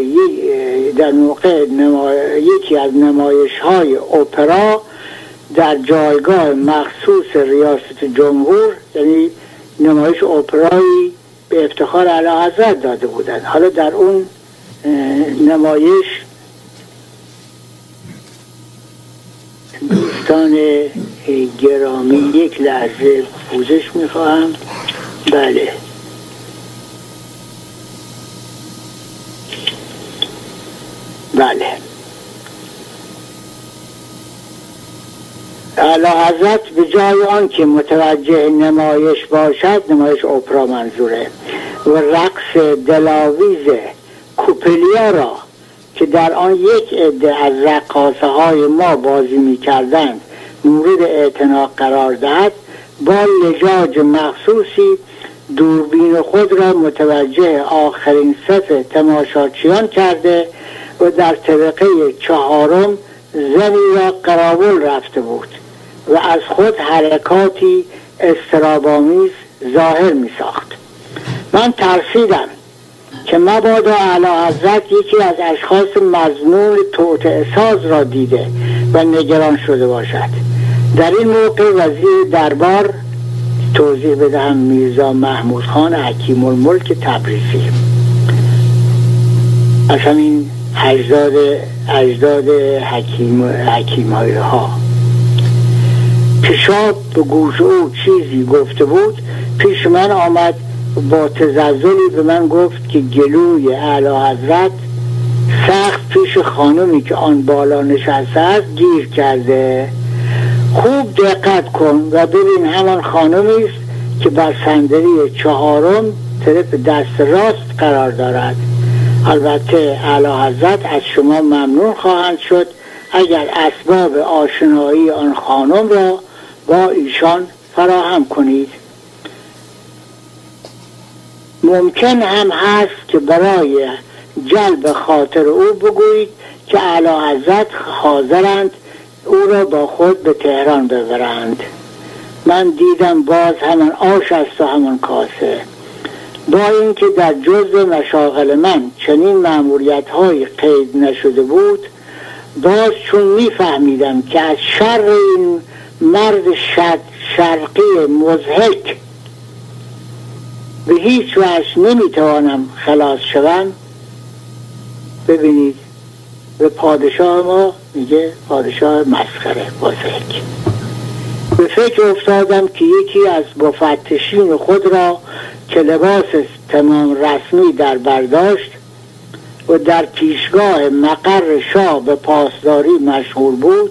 یکی از نمایش های اپرا در جایگاه مخصوص ریاست جمهور، یعنی نمایش اپرایی به افتخار اعلیحضرت داده بودند. حالا در اون نمایش دوستان گرامی یک لحظه پوزش میخواهم. بله، بله، اعلیحضرت به جای آن که متوجه نمایش باشد، نمایش اپرا منظوره، و رقص دلاویز کوپلیا را که در آن یک عده از رقاصه های ما بازی می کردند مورد اعتنا قرار دهد، با لجاج مخصوصی دوربین خود را متوجه آخرین صف تماشاچیان کرده و در طبقه 4 زنی را قراول رفته بود و از خود حرکاتی اضطراب‌آمیز ظاهر می ساخت. من ترسیدم که مبادا اعلیحضرت یکی از اشخاص مظنون توطئه ساز را دیده و نگران شده باشد. در این موقع وزیر دربار، توضیح بدهم، میرزا محمود خان حکیم الملک تبریزی، از همین اجداد حکیم‌های ها، پیشاب به گوش او چیزی گفته بود، پیش من آمد با تزلزلی به من گفت که گلوی اعلیحضرت سخت پیش خانمی که آن بالا نشسته است گیر کرده. خوب دقت کن و ببین همان خانمی است که بر صندلی 4 طرف دست راست قرار دارد. البته اعلیحضرت از شما ممنون خواهند شد اگر اسباب آشنایی آن خانم را با ایشان فراهم کنید. ممکن هم هست که برای جلب خاطر او بگویید که اعلیحضرت حاضرند او را با خود به تهران ببرند. من دیدم باز همان آش است و همان کاسه. با اینکه در جزء مشاغل من چنین مأموریت‌های قید نشده بود، باز چون میفهمیدم که از شر این مرد شرقی مضحک به هیچ وجه نمیتوانم خلاص شوم. ببینید به پادشاه ما میگه پادشاه مسخره مضحک. به فکر افتادم که یکی از مفتشین خود را که لباس تمام رسمی در برداشت و در پیشگاه مقر شاه به پاسداری مشغول بود،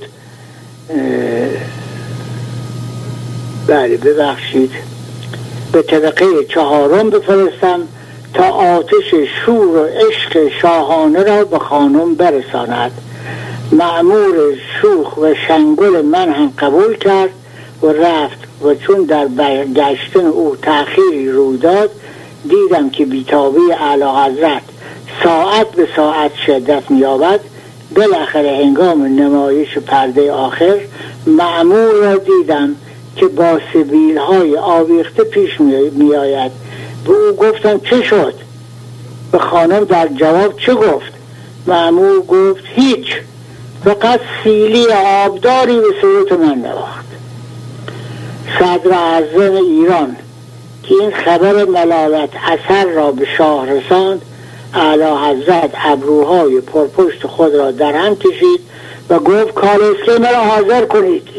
بله ببخشید، به طبقه 4 بفرستم تا آتش شور و عشق شاهانه را به خانم برساند مأمور شوخ و شنگل من هم قبول کرد و رفت و چون در برگشتن او تأخیری روی داد، دیدم که بیتابی اعلی حضرت ساعت به ساعت شدت می‌یابد. بالاخره هنگام نمایش پرده آخر مأمور را دیدم که با سبیل‌های آویخته پیش می‌آید. به او گفتم چه شد؟ به خانم در جواب چه گفت؟ مأمور گفت هیچ، فقط سیلی آبداری به صورت من نواخت. صدر اعظم ایران که این خبر ملالت اثر را به شاه رساند، اعلی حضرت ابروهای پرپشت خود را در هم کشید و گفت کالسکه مرا حاضر کنید.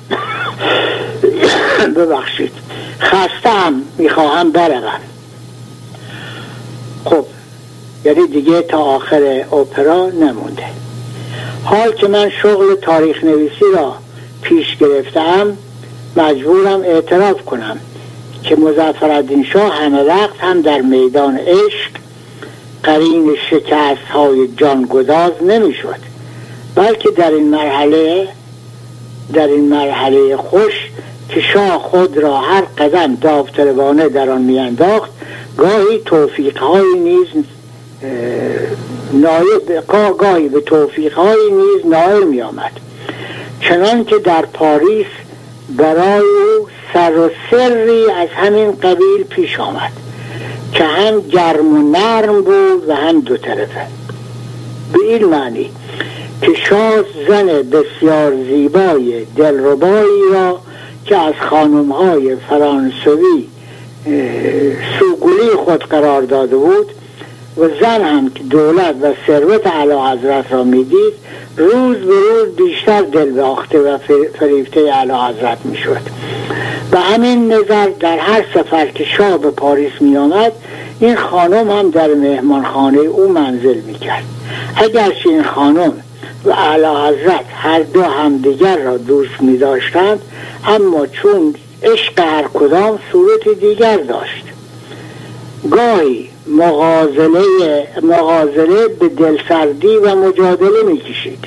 ببخشید، خستم، میخواهم بروم. خب یعنی دیگه تا آخر اپرا نمونده. حال که من شغل تاریخ نویسی را پیش گرفتم، مجبورم اعتراف کنم که مظفرالدین شاه همه وقت هم در میدان عشق قرین شکست های جانگداز نمی شد، بلکه در این مرحله خوش که شاه خود را هر قدم داوطلبانه در آن میانداخت، گاهی به توفیق‌های نیز نائل می آمد. چنان که در پاریس برای او سر و سری از همین قبیل پیش آمد که هم گرم و نرم بود و هم دو طرفه. به این معنی که شاه زن بسیار زیبای دلربایی را که از خانم‌های فرانسوی سوگلی خود قرار داده بود و زن هم که دولت و ثروت اعلی حضرت را میدید، روز به روز بیشتر دل باخته و فریفته اعلی حضرت میشد. و همین نظر در هر سفر که شاه به پاریس می آمد، این خانم هم در مهمانخانه او منزل می کرد. اگرچه این خانم و اعلی حضرت هر دو همدیگر را دوست می داشتند، اما چون عشق هر کدام صورت دیگر داشت. گاهی مغازله به دلسردی و مجادله می کشید.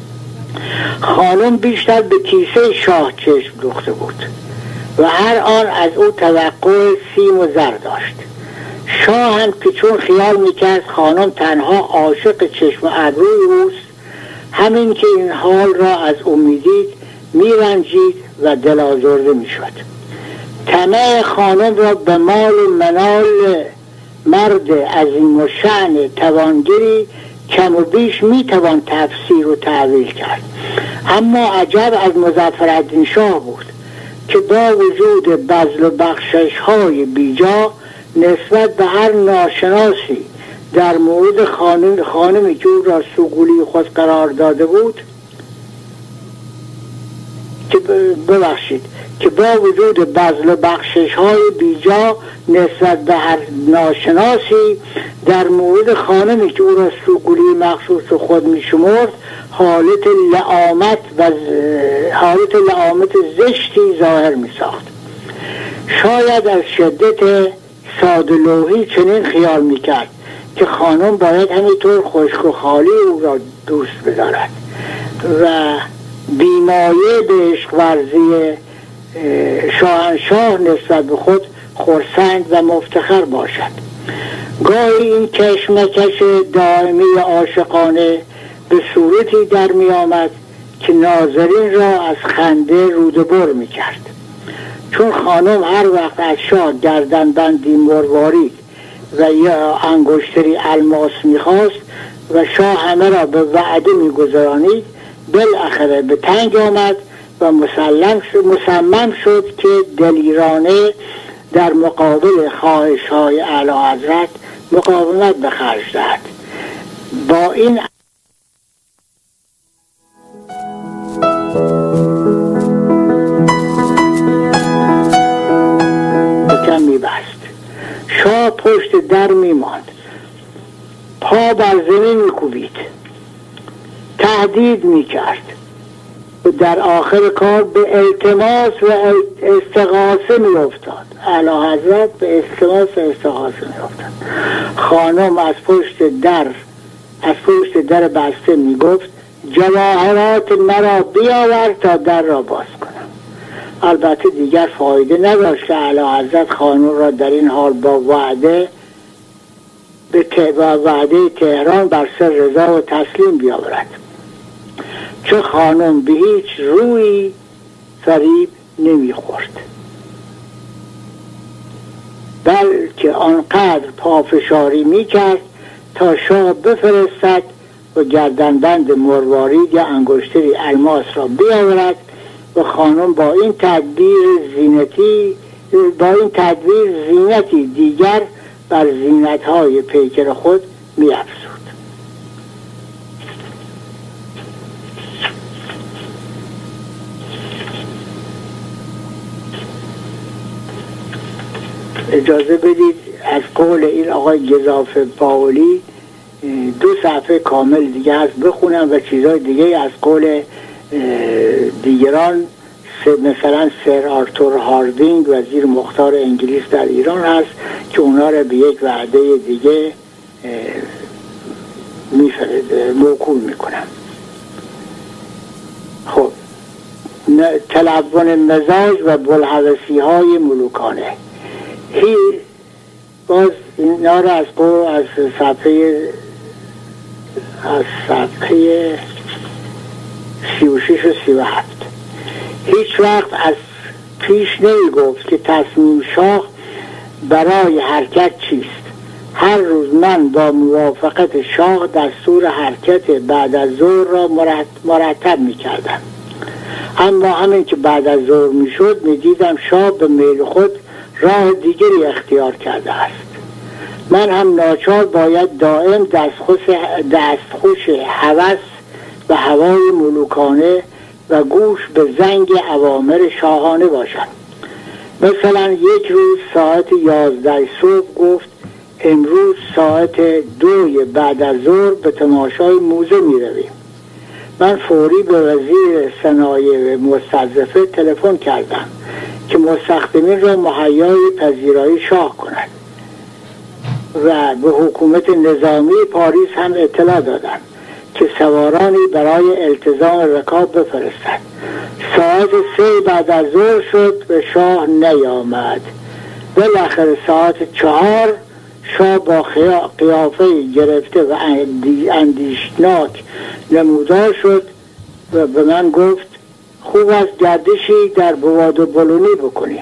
خانم بیشتر به کیسه شاه چشم دوخته بود و هر آن از او توقع سیم و زر داشت. شاه هم که چون خیال میکرد خانم تنها عاشق چشم و ابروی اوست، همین که این حال را از او میدید میرنجید و دل آزرده میشد. طمع خانم را به مال و منال مرد عظیم و شأن توانگری کم و بیش میتوان تفسیر و تعویل کرد. اما عجب از مظفرالدین شاه بود که با وجود بذل و بخشش های بیجا نسبت به هر ناشناسی در مورد خانمی که او را سوگلی خود قرار داده بود که با وجود بذل و بخشش های بیجا نسبت به هر ناشناسی در مورد خانمی که او را سوگلی مخصوص خود می شمرد حالت لعامت زشتی ظاهر می ساخت. شاید از شدت ساده‌لوحی چنین خیال می کرد که خانم باید همینطور خشک و خالی او را دوست بدارد و بیمایه به عشق ورزی شاهنشاه نسبت به خود خرسند و مفتخر باشد. گاهی این کشمکش دائمی عاشقانه به صورتی در می آمد که ناظرین را از خنده روده‌بر می کرد. چون خانم هر وقت از شاه گردنبندی مروارید و یا انگشتری الماس می خواست و شاه همه را به وعده می گذرانید، بالاخره به تنگ آمد و مصمم شد که دلیرانه در مقابل خواهش های اعلی حضرت مقاومت به خرج دهد. با این کم می‌بست. شاه پشت در می‌ماند، پا بر زمین می‌کوبید، تهدید می‌کرد و در آخر کار به التماس و استغاثه می‌افتاد. اعلی حضرت به التماس و استغاثه می‌افتاد. خانم از پشت در بسته می‌گفت جواهرات مرا بیاور تا در را باز کنم. البته دیگر فایده نداشت که اعلیحضرت خانم را در این حال با وعده تهران بر سر رضا و تسلیم بیاورد، چون خانم به هیچ روی فریب نمیخورد، بلکه آنقدر پافشاری میکرد تا شاه بفرستد و گردنبند مروارید یا انگشتری الماس را بیاورد و خانم با این تدبیر زینتی دیگر بر زینت‌های پیکر خود می‌افزود. اجازه بدید از قول این آقای گزاف باولی 2 صفحه کامل دیگه هست بخونم و چیزهای دیگه از قول دیگران، مثلا سر آرتور هاردینگ وزیر مختار انگلیس در ایران هست که اونا را به یک وعده دیگه موکول میکنم. خب، تلون مزاج و بلحوثی های ملوکانه. باز اینا را از صفحه 36 و 37. هیچ وقت از پیش نمی گفت که تصمیم شاه برای حرکت چیست. هر روز من با موافقت شاه دستور حرکت بعد از ظهر را مرتب می کردم. اما همین که بعد از ظهر می شد می دیدم شاه به میل خود راه دیگری اختیار کرده است. من هم ناچار باید دائم دستخوش هوس و هوای ملوکانه و گوش به زنگ اوامر شاهانه باشم. مثلا یک روز ساعت 11 صبح گفت امروز ساعت 2 بعد از ظهر به تماشای موزه می رویم. من فوری به وزیر صنایع مستظرفه تلفن کردم که مستخدمین را مهیای پذیرایی شاه کند و به حکومت نظامی پاریس هم اطلاع دادم که سوارانی برای التزام رکاب بفرستند. ساعت 3 بعد از ظهر شد و شاه نیامد. بالاخره ساعت 4 شاه با قیافه گرفته و اندیشناک نمودار شد و به من گفت خوب است گردشی در بواد و بلونی بکنیم.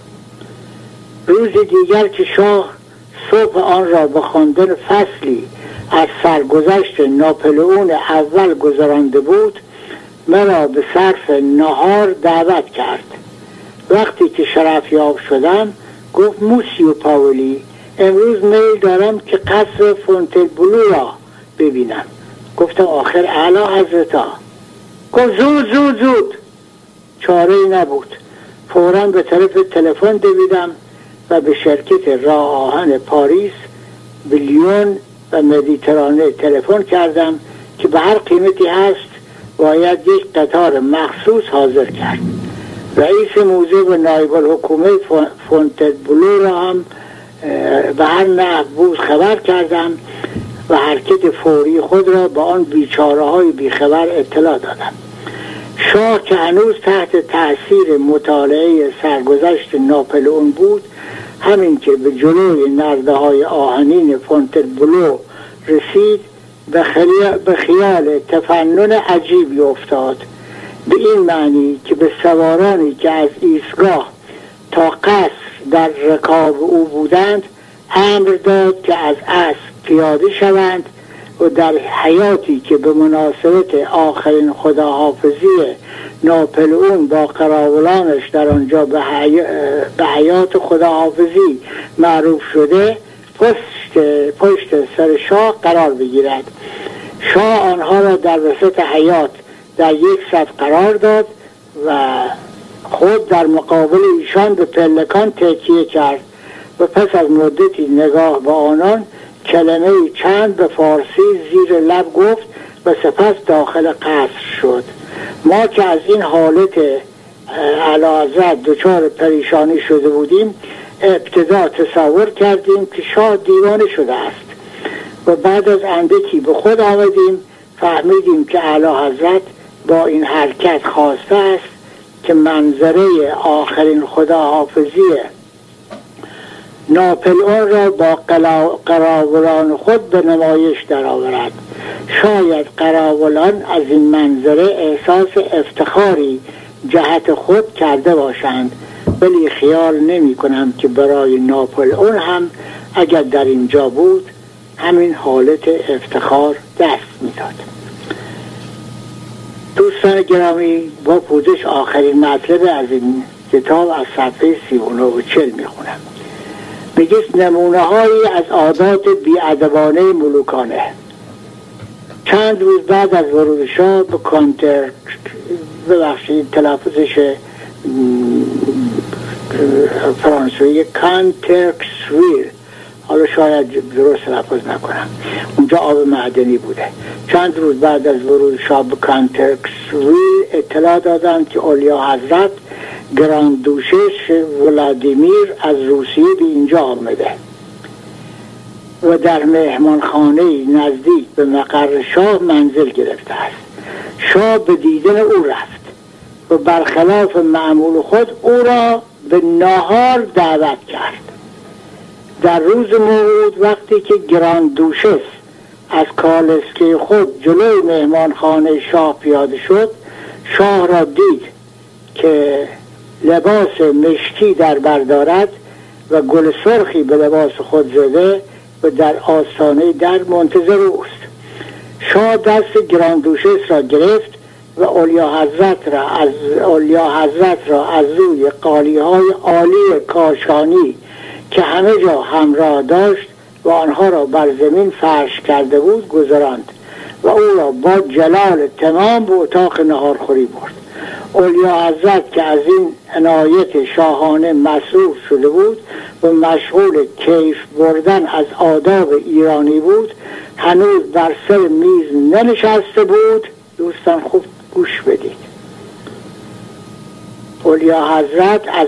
روز دیگر که شاه صبح آن را به خواندن فصلی از سرگذشت ناپلئون اول گذرانده بود، مرا به صرف نهار دعوت کرد. وقتی که شرفیاب شدم گفت موسیو پاولی امروز میل دارم که قصر فونتنبلو را ببینم. گفتم آخر اعلی حضرتا. گفت زود. چاره ای نبود. فوراً به طرف تلفن دویدم و به شرکت راه آهن پاریس به لیون و مدیترانه تلفن کردم که به هر قیمتی هست باید یک قطار مخصوص حاضر کرد. رئیس موزه و نایب الحکومه فونتنبلو را هم به هر نحو بود خبر کردم و حرکت فوری خود را به آن بیچاره های بیخبر اطلاع دادم. شاه که هنوز تحت تأثیر مطالعه سرگذشت ناپلئون بود، همین که به جلوی نرده های آهنین فونتنبلو رسید به خیال تفنن عجیبی افتاد، به این معنی که به سوارانی که از ایستگاه تا قصر در رکاب او بودند امر داد که از اسب پیاده شوند و در حیاتی که به مناسبت آخرین خداحافظی ناپلئون با قراولانش در آنجا به حیات خداحافظی معروف شده پشت سر شاه قرار بگیرد. شاه آنها را در وسط حیات در یک صف قرار داد و خود در مقابل ایشان به پلکان تکیه کرد و پس از مدتی نگاه به آنان کلمه چند به فارسی زیر لب گفت و سپس داخل قصر شد. ما که از این حالت اعلیحضرت دچار پریشانی شده بودیم ابتدا تصور کردیم که شاه دیوانه شده است و بعد از اندکی به خود آمدیم فهمیدیم که اعلی حضرت با این حرکت خواسته است که منظره آخرین خداحافظی ناپلئون را با قراولان خود به نمایش درآورد. شاید قراولان از این منظره احساس افتخاری جهت خود کرده باشند، ولی خیال نمی کنم که برای ناپلئون هم اگر در اینجا بود همین حالت افتخار دست میداد. دوستان گرامی، با پوزش آخرین مطلب از این کتاب از صفحه 39 و 40 میخونم. میگه نمونه هایی از عادات بی‌ادبانه ملوکانه. چند روز بعد از ورود شاه به تلفظش فرانسوی کانترکسویل، حالا شاید درست تلفظ نکنم، اونجا آب معدنی بوده. چند روز بعد از ورود شاه به کانترکسویل اطلاع دادند که اولیا حضرت گراند دوشش ولادیمیر از روسیه به اینجا آمده و در مهمانخانه نزدیک به مقر شاه منزل گرفته است. شاه به دیدن او رفت و برخلاف معمول خود او را به ناهار دعوت کرد. در روز موعود وقتی که گراند دوشس از کالسکه خود جلوی مهمانخانه شاه پیاده شد، شاه را دید که لباس مشکی در بردارد و گل سرخی به لباس خود زده و در آستانه در منتظر اوست. شاه دست گراند دوشس را گرفت و اولیا حضرت را از روی قالی‌های عالی کاشانی که همه جا همراه داشت و آنها را بر زمین فرش کرده بود گذراند و او را با جلال تمام به اتاق نهارخوری برد. اولیا حضرت که از این عنایت شاهانه مصروف شده بود و مشغول کیف بردن از آداب ایرانی بود، هنوز بر سر میز ننشسته بود. دوستان خوب گوش بدید. اولیا حضرت از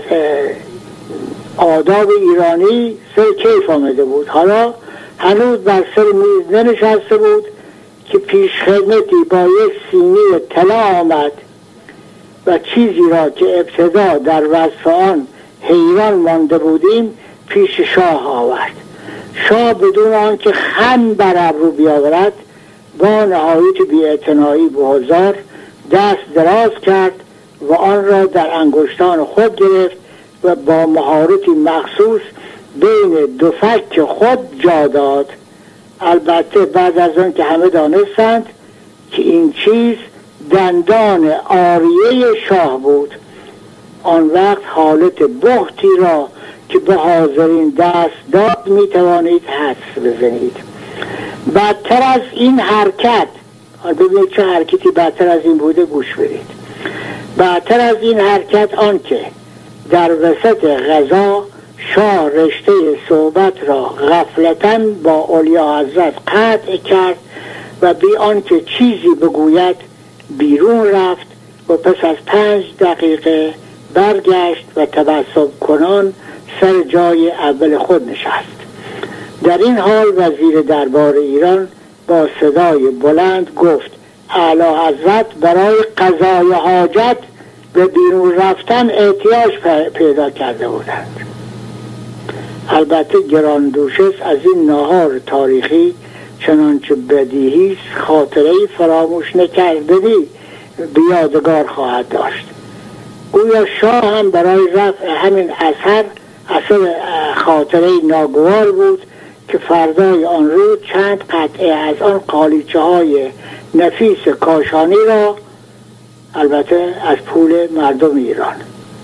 آداب ایرانی سر کیف آمده بود، حالا هنوز بر سر میز ننشسته بود که پیش خدمتی با یک سینی طلا آمد و چیزی را که ابتدا در وصف آن حیران مانده بودیم پیش شاه آورد. شاه بدون آنکه خم بر ابرو بیاورد با نهایت بی‌اعتنایی به حضار دست دراز کرد و آن را در انگشتان خود گرفت و با مهارتی مخصوص بین دو فک خود جا داد. البته بعد از آن که همه دانستند که این چیز دندان آریه شاه بود، آن وقت حالت بهتی را که به حاضرین دست داد می توانید حدس بزنید. بدتر از این حرکت، ببینید چه حرکتی بدتر از این بوده، گوش بدید. بدتر از این حرکت آن که در وسط غذا شاه رشته صحبت را غفلتاً با اولیا حضرت قطع کرد و بی آنکه چیزی بگوید بیرون رفت و پس از 5 دقیقه برگشت و تبسم کنان سر جای اول خود نشست. در این حال وزیر دربار ایران با صدای بلند گفت اعلی حضرت برای قضای حاجت به بیرون رفتن احتیاج پیدا کرده بودند. البته گراند دوشس از این ناهار تاریخی چنانچه بدیهی خاطره‌ای فراموش نکردنی به یادگار خواهد داشت. گویا شاه هم برای رفع همین اثر خاطره ناگوار بود که فردای آن روز چند قطعه از آن قالیچه های نفیس کاشانی را، البته از پول مردم ایران،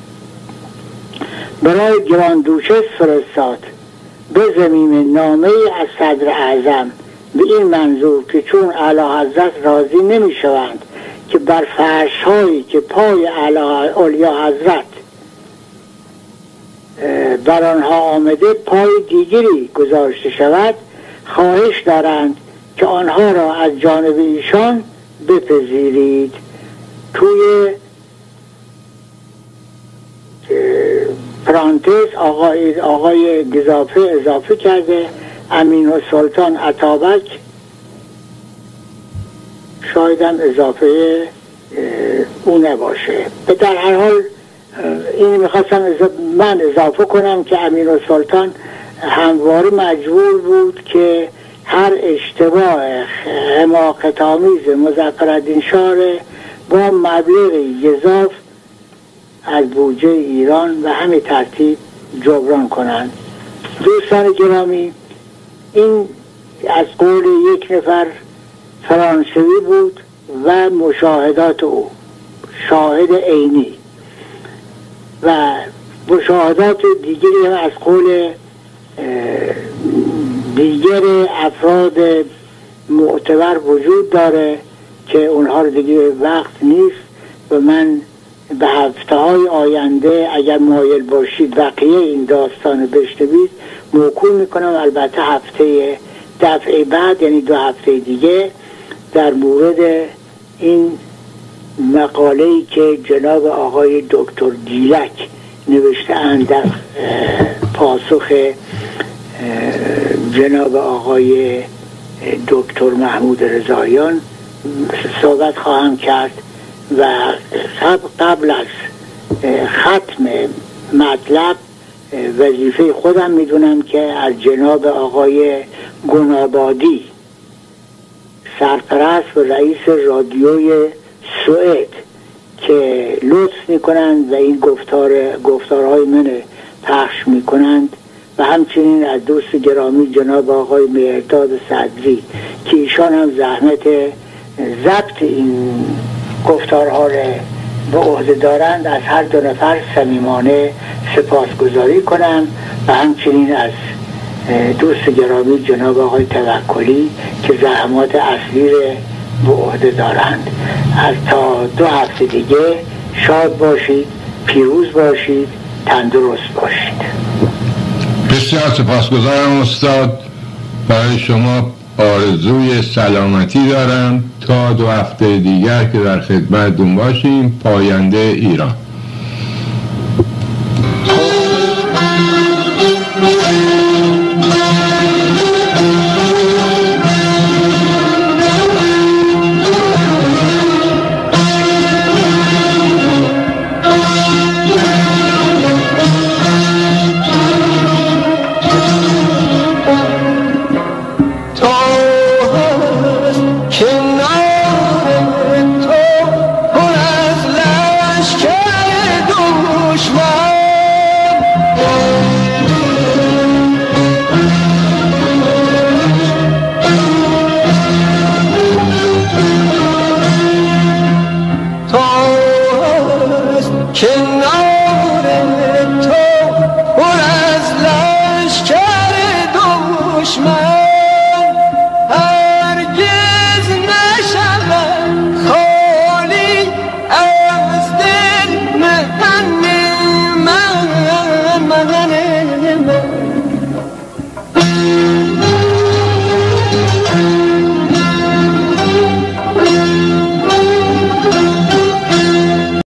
برای گراند دوشس فرستاد به ضمیم نامه از صدر اعظم به این منظور که چون اعلی حضرت راضی نمی شوند که بر فرش هایی که پای اولیا حضرت بر آنها آمده پای دیگری گذاشته شود، خواهش دارند که آنها را از جانب ایشان بپذیرید. توی پرانتز آقای گزافه اضافه کرده امین السلطان اتابک شاید هم اضافه او نباشه. به در هر حال این میخواستم من اضافه کنم که امیرالسلطان همواره مجبور بود که هر اشتباه حماقت‌آمیز مظفرالدین شاه با مبلغی گزاف از بودجه ایران و همین ترتیب جبران کنند. دوستان گرامی، این از قول یک نفر فرانسوی بود و مشاهدات او، شاهد عینی، و مشاهدات دیگری هم از قول دیگر افراد معتبر وجود داره که اونها رو دیگه وقت نیست و من به هفته‌های آینده اگر مایل باشید بقیه این داستان بشنوید موکول میکنم. البته هفته دفعه بعد، یعنی 2 هفته دیگه، در مورد این مقاله‌ای که جناب آقای دکتر گیلک نوشته‌اند در پاسخ جناب آقای دکتر محمود رضاییان صحبت خواهم کرد و قبل از ختم مطلب وظیفه خودم میدونم که از جناب آقای گنابادی سرپرست و رئیس رادیوی سوئد که لطف میکنند و این گفتارهای من پخش میکنند و همچنین از دوست گرامی جناب آقای مهرداد صدری که ایشان هم زحمت ضبط این گفتارها را به عهده دارند، از هر 2 نفر صمیمانه سپاسگزاری کنم و همچنین از دوست گرامی جناب آقای توکلی که زحمات اصلی را به عهده دارند. از تا 2 هفته دیگه شاد باشید، پیروز باشید، تندرست باشید. بسیار سپاسگزارم استاد. برای شما آرزوی سلامتی دارم تا 2 هفته دیگر که در خدمتتون باشیم. پاینده ایران. من